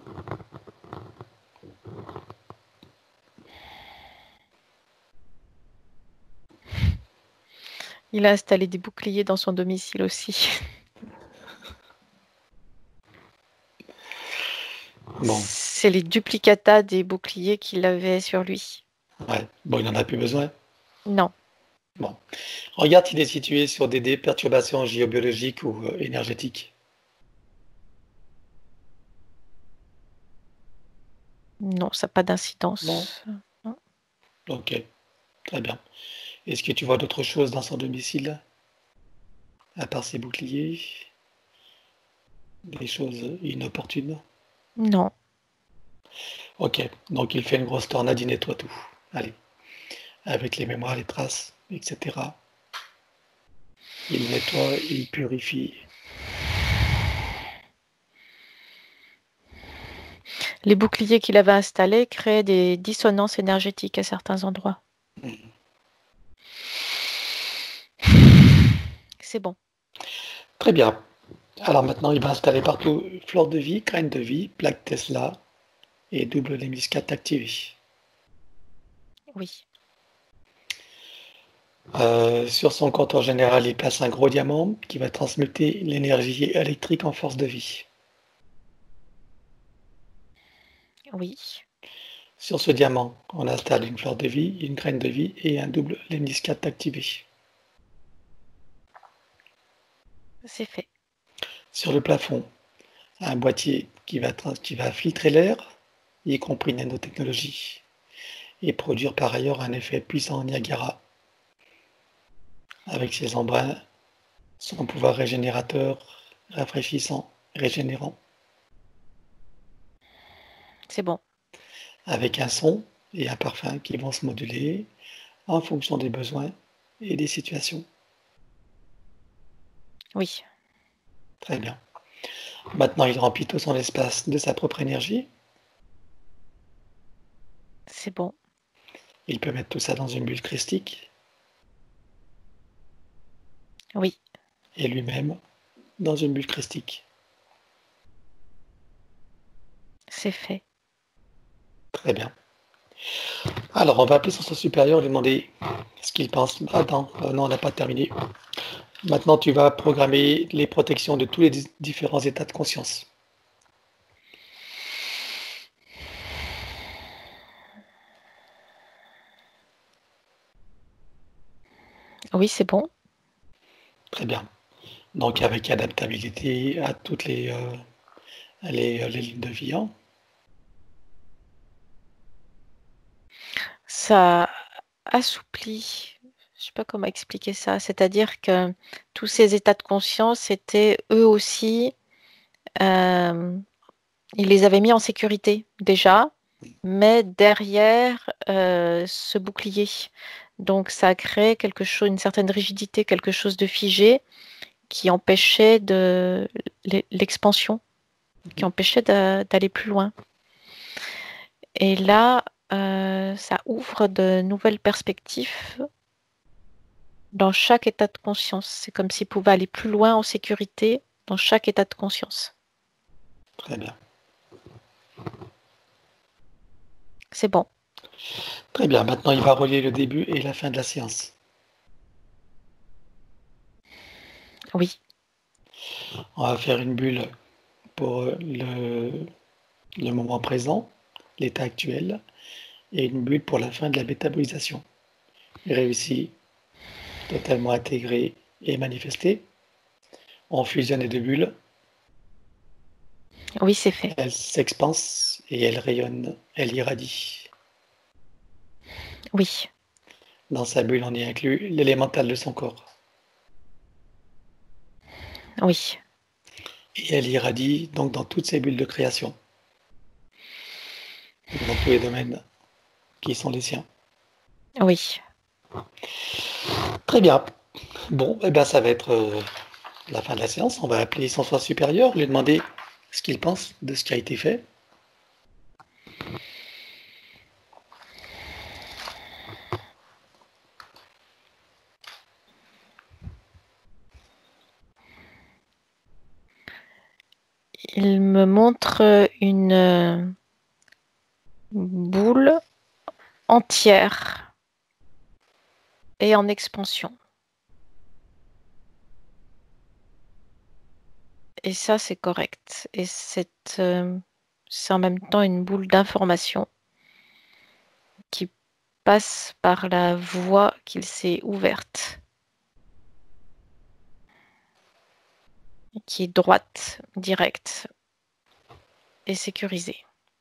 Il a installé des boucliers dans son domicile aussi. Bon, C'est les duplicata des boucliers qu'il avait sur lui. ouais. Bon, il n'en a plus besoin. Non, Bon. Regarde s'il est situé sur des, des perturbations géobiologiques ou euh, énergétiques. non, ça n'a pas Non? d'incidence. Non. Ok, très bien. Est-ce que tu vois d'autres choses dans son domicile, à part ses boucliers, des choses inopportunes? Non. Ok, donc il fait une grosse tornade, il nettoie tout. Allez, avec les mémoires, les traces, et cetera. Il nettoie, il purifie. Les boucliers qu'il avait installés créaient des dissonances énergétiques à certains endroits. C'est bon. Très bien. Alors maintenant, il va installer partout fleur de vie, graine de vie, plaque Tesla et double lémiscate activé. Oui. Euh, sur son compteur général, il place un gros diamant qui va transmuter l'énergie électrique en force de vie. Oui. Sur ce diamant, on installe une fleur de vie, une graine de vie et un double lémiscate activé. C'est fait. Sur le plafond, un boîtier qui va, qui va filtrer l'air, y compris nanotechnologie, et produire par ailleurs un effet puissant Niagara avec ses embruns, son pouvoir régénérateur, rafraîchissant, régénérant, C'est bon. avec un son et un parfum qui vont se moduler en fonction des besoins et des situations. Oui. Très bien. Maintenant, il remplit tout son espace de sa propre énergie. C'est bon. Il peut mettre tout ça dans une bulle christique Oui. et lui-même dans une bulle christique. C'est fait. Très bien. Alors, on va appeler son sens supérieur et lui demander ce qu'il pense. Attends, euh, non, on n'a pas terminé. Maintenant, tu vas programmer les protections de tous les di- différents états de conscience. Oui, c'est bon. Très bien. Donc, avec adaptabilité à toutes les, euh, les, euh, les lignes de vie, hein. Ça assouplit. Je sais pas comment expliquer ça. C'est-à-dire que tous ces états de conscience étaient eux aussi, euh, il les avait mis en sécurité déjà, mais derrière euh, ce bouclier. Donc ça a créé quelque chose, une certaine rigidité, quelque chose de figé qui empêchait de l'e- l'expansion, qui empêchait de- d'aller plus loin. Et là, euh, ça ouvre de nouvelles perspectives dans chaque état de conscience. C'est comme s'il pouvait aller plus loin en sécurité dans chaque état de conscience. Très bien. C'est bon. Très bien. Maintenant, il va relier le début et la fin de la séance. Oui, On va faire une bulle pour euh, le, le moment présent, l'état actuel, et une bulle pour la fin de la métabolisation. Réussi, totalement intégré et manifesté. On fusionne les deux bulles, oui, c'est fait. elles s'expansent et elles rayonnent, elles irradient. Oui, Dans sa bulle, on y inclut l'élémental de son corps. oui, Et elle irradie donc dans toutes ces bulles de création, dans tous les domaines qui sont les siens. oui. Très bien. Bon, eh ben, ça va être euh, la fin de la séance. On va appeler son soi supérieur, lui demander ce qu'il pense de ce qui a été fait. Il me montre une euh, boule entière et en expansion. Et ça, c'est correct. Et c'est euh, c'est en même temps une boule d'information qui passe par la voie qu'il s'est ouverte, qui est droite, directe et sécurisée.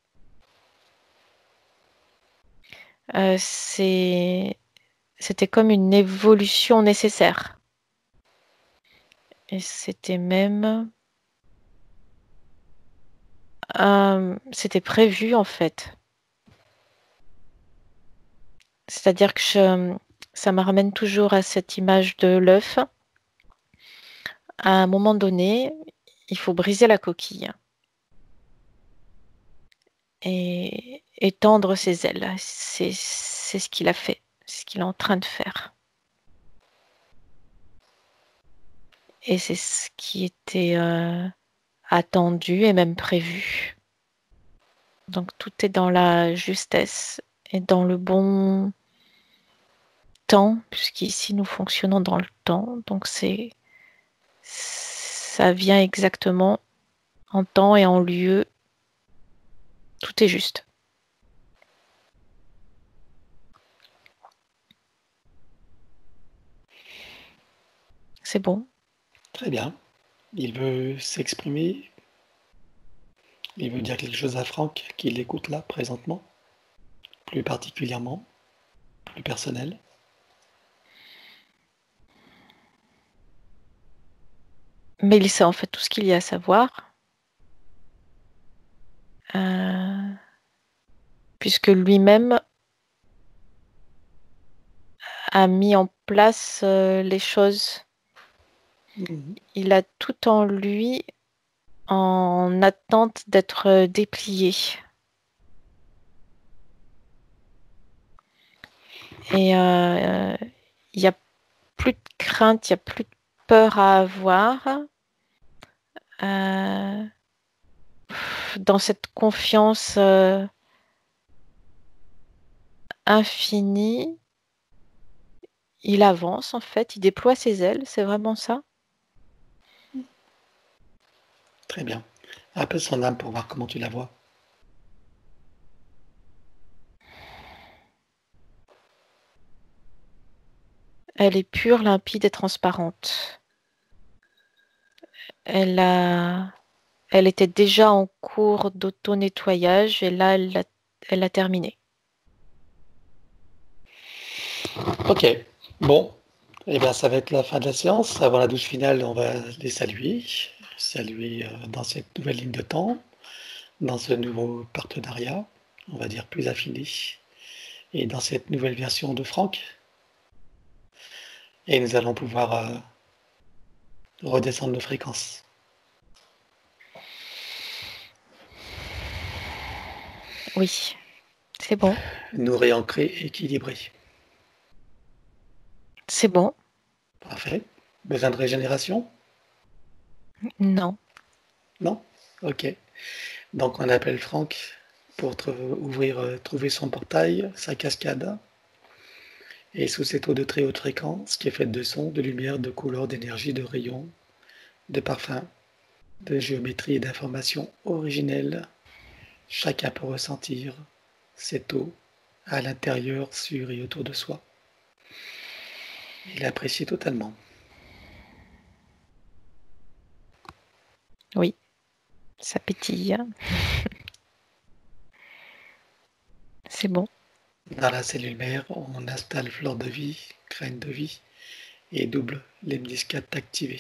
Euh, c'est, c'était comme une évolution nécessaire. Et c'était même... euh, c'était prévu en fait. C'est-à-dire que je- ça me ramène toujours à cette image de l'œuf. À un moment donné, il faut briser la coquille et étendre ses ailes. C'est, c'est ce qu'il a fait, c'est ce qu'il est en train de faire. Et c'est ce qui était euh, attendu et même prévu. Donc tout est dans la justesse et dans le bon temps, puisqu'ici nous fonctionnons dans le temps. Donc c'est ça vient exactement en temps et en lieu. Tout est juste. C'est bon. Très bien. Il veut s'exprimer. Il veut dire quelque chose à Franck qui l'écoute là, présentement, plus particulièrement, plus personnel. Mais il sait en fait tout ce qu'il y a à savoir. Euh, puisque lui-même a mis en place euh, les choses. Mhm. Il a tout en lui en attente d'être déplié. Et euh, il n'y a plus de crainte, il n'y a plus de peur à avoir. Euh, dans cette confiance euh, infinie, il avance en fait, il déploie ses ailes, c'est vraiment ça. Très bien. Appelle son âme pour voir comment tu la vois. Elle est pure, limpide et transparente. Elle a, elle était déjà en cours d'auto-nettoyage et là, elle l'a, elle l'a terminé. Ok. Bon. Eh bien, ça va être la fin de la séance. Avant la douche finale, on va les saluer. Saluer euh, dans cette nouvelle ligne de temps, dans ce nouveau partenariat, on va dire plus affiné, et dans cette nouvelle version de Franck. Et nous allons pouvoir euh, redescendre nos fréquences. Oui, c'est bon, Nous réancrer et équilibrer. c'est bon. Parfait. Besoin de régénération? Non, Non? Ok. Donc on appelle Franck pour tr- ouvrir, euh, trouver son portail, sa cascade. Et sous cette eau de très haute fréquence, qui est faite de sons, de lumière, de couleurs, d'énergie, de rayons, de parfums, de géométrie et d'informations originelles, chacun peut ressentir cette eau à l'intérieur, sur et autour de soi. Et l'apprécier totalement. oui, ça pétille. C'est bon. Dans la cellule mère, on installe fleur de vie, graine de vie et double lemniscate activé.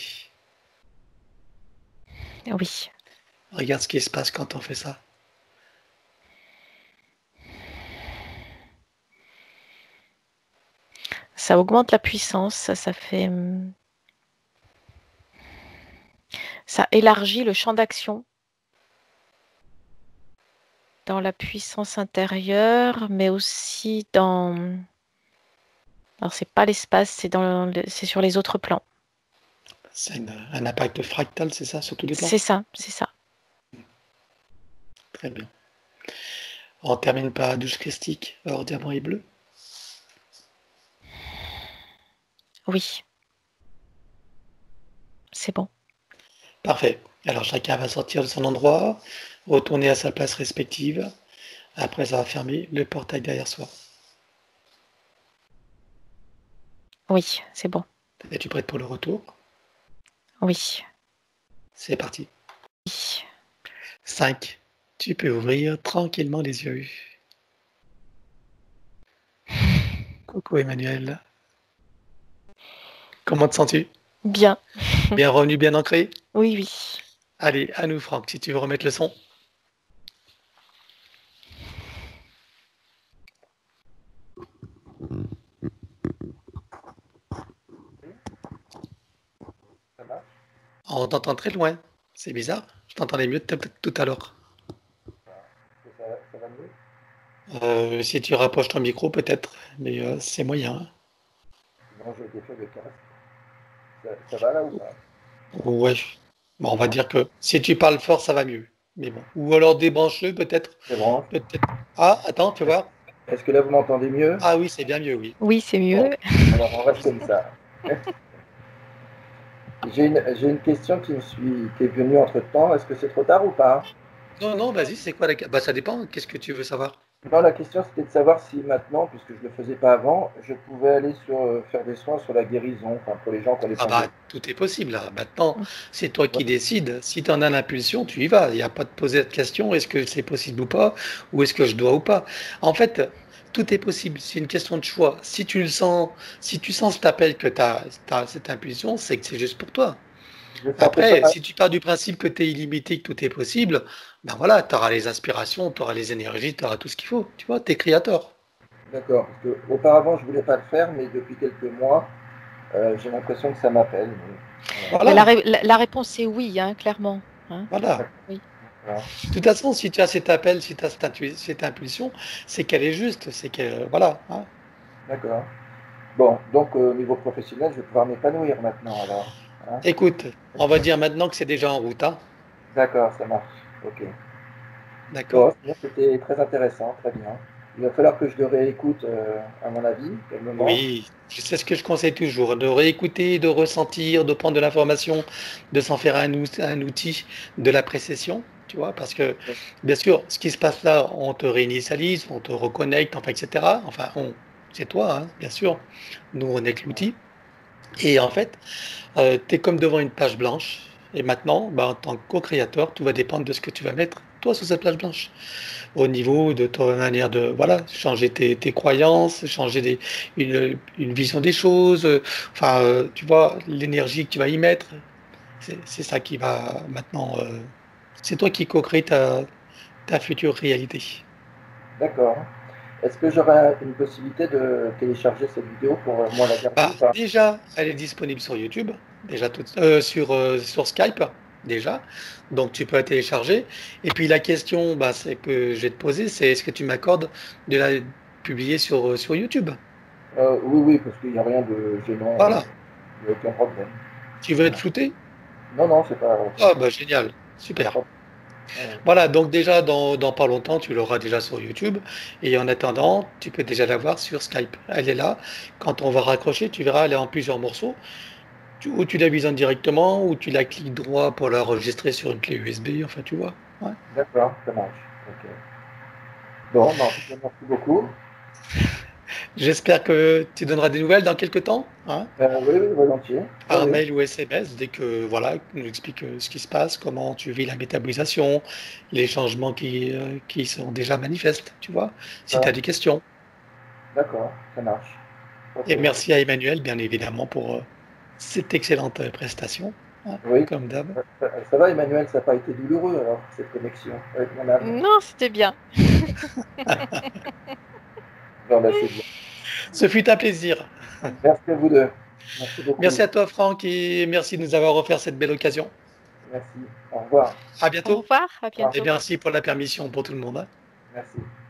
Oui, Regarde ce qui se passe quand on fait ça. ça augmente la puissance, ça, ça fait, hum, ça élargit le champ d'action dans la puissance intérieure, mais aussi dans. Alors c'est pas l'espace, c'est dans, le- c'est sur les autres plans. C'est une- un impact fractal, c'est ça, sur tous les plans? C'est ça, c'est ça. Très bien. On termine par la douche christique, or diamant et bleu. Oui, c'est bon. Parfait. Alors chacun va sortir de son endroit, retourner à sa place respective. Après, ça va fermer le portail derrière soi. Oui, c'est bon. Es-tu prête pour le retour? Oui. C'est parti. Oui. cinq. Tu peux ouvrir tranquillement les yeux. Coucou Emmanuel. Comment te sens-tu? Bien. Bien revenu, bien ancré? Oui, oui. Allez, à nous Franck, si tu veux remettre le son. Ça marche? On t'entend très loin. C'est bizarre. Je t'entendais mieux t- tout à l'heure. Ça, ça va mieux? Euh, si tu rapproches ton micro, peut-être, mais euh, c'est moyen. Non, j'ai des feux de casque. Ça, ça va là ou pas? Ouais. Bon, on va dire que si tu parles fort, ça va mieux. Mais bon. Ou alors débranche-le, peut-être. C'est bon. Peut-être. Ah, attends, tu vois. Est-ce que là vous m'entendez mieux? Ah oui, c'est bien mieux, oui. Oui, c'est Bon, mieux. alors on reste comme ça. J'ai une, j'ai une question qui me suit, qui est venue entre temps. Est-ce que c'est trop tard ou pas? Non, non, vas-y, c'est quoi la... Bah, ça dépend. Qu'est-ce que tu veux savoir? Non, la question c'était de savoir si maintenant, puisque je ne le faisais pas avant, je pouvais aller sur, euh, faire des soins sur la guérison, enfin pour les gens qui ont des Ah problèmes. bah, tout est possible, là. Maintenant, Mm. c'est toi Ouais, qui décides. Si tu en as l'impulsion, tu y vas. Il n'y a pas de poser de question, est-ce que c'est possible ou pas, ou est-ce que je dois ou pas. En fait, tout est possible. C'est une question de choix. Si tu le sens, si tu sens cet appel que tu as, cette impulsion, c'est que c'est juste pour toi. je ne sentais Après, pas. si tu pars du principe que tu es illimité, que tout est possible, ben voilà, tu auras les aspirations, tu auras les énergies, tu auras tout ce qu'il faut. Tu vois, tu es créateur. D'accord, parce que auparavant je voulais pas le faire, mais depuis quelques mois, euh, j'ai l'impression que ça m'appelle. mais Voilà. Mais la, Voilà, ré- la- la réponse, c'est oui, hein, clairement. Hein. voilà. Oui. D'accord. De toute façon, si tu as cet appel, si tu as cette, intu- cette impulsion, c'est qu'elle est juste, c'est que, voilà, hein. D'accord. Bon, donc euh, au niveau professionnel, je vais pouvoir m'épanouir maintenant alors. Hein. Écoute, on va dire maintenant que c'est déjà en route, hein. D'accord, ça marche. Ok. D'accord? Bon, sinon, c'était très intéressant, très bien. Il va falloir que je le réécoute, euh, à mon avis, pour le moment. Oui, c'est ce que je conseille toujours, de réécouter, de ressentir, de prendre de l'information, de s'en faire un, out- un outil de la précession, tu vois, parce que, bien sûr, ce qui se passe là, on te réinitialise, on te reconnecte, enfin, et cetera. Enfin, on, c'est toi, hein, bien sûr. Nous, on est que l'outil. Et en fait, tu es comme devant une page blanche. Et maintenant, bah, en tant que co-créateur, tout va dépendre de ce que tu vas mettre, toi, sur cette page blanche. Au niveau de ta manière de, voilà, changer tes, tes croyances, changer des, une, une vision des choses. euh, Enfin, euh, tu vois, l'énergie que tu vas y mettre. C'est c'est ça qui va maintenant. euh, c'est toi qui co-crée ta, ta future réalité. D'accord. Est-ce que j'aurai une possibilité de télécharger cette vidéo pour euh, moi la garder Bah, ou pas? déjà, elle est disponible sur YouTube, déjà toute- euh, sur, euh, sur Skype, déjà. Donc tu peux la télécharger. Et puis la question, bah, c'est que je vais te poser, c'est est-ce que tu m'accordes de la publier sur, euh, sur YouTube? Euh, oui, oui, parce qu'il n'y a rien de gênant, euh, Voilà. il n'y a aucun problème. Tu veux être Voilà. flouté? Non, non, c'est pas. Ah bah génial, C'est super. pas- ouais. Voilà, donc déjà dans, dans pas longtemps, tu l'auras déjà sur YouTube. Et en attendant, tu peux déjà la voir sur Skype. Elle est là. Quand on va raccrocher, tu verras, elle est en plusieurs morceaux. Tu- ou tu la visionnes directement, ou tu la cliques droit pour l'enregistrer sur une clé U S B, enfin tu vois. Ouais. D'accord, ça marche. Ok. Bon, bah, en tout cas, merci beaucoup. J'espère que tu donneras des nouvelles dans quelques temps, hein, Euh, oui, oui, volontiers. Oui, par oui. mail ou S M S, dès que voilà, tu nous expliques euh, ce qui se passe, comment tu vis la métabolisation, les changements qui, euh, qui sont déjà manifestes, tu vois, si tu as Ça, des questions. d'accord, ça marche. Ok. Et merci à Emmanuel, bien évidemment, pour euh, cette excellente euh, prestation, hein, Oui. comme d'hab. Ça, ça- ça va, Emmanuel, ça n'a pas été douloureux alors, cette connexion avec mon âme. Non, c'était bien. Bon, bah, c'est bien. Ce fut un plaisir. Merci à vous deux. Merci beaucoup. Merci à toi, Franck, et merci de nous avoir offert cette belle occasion. Merci. Au revoir. À Au bientôt, revoir, à Au revoir. et bientôt. merci pour la permission pour tout le monde, hein. Merci.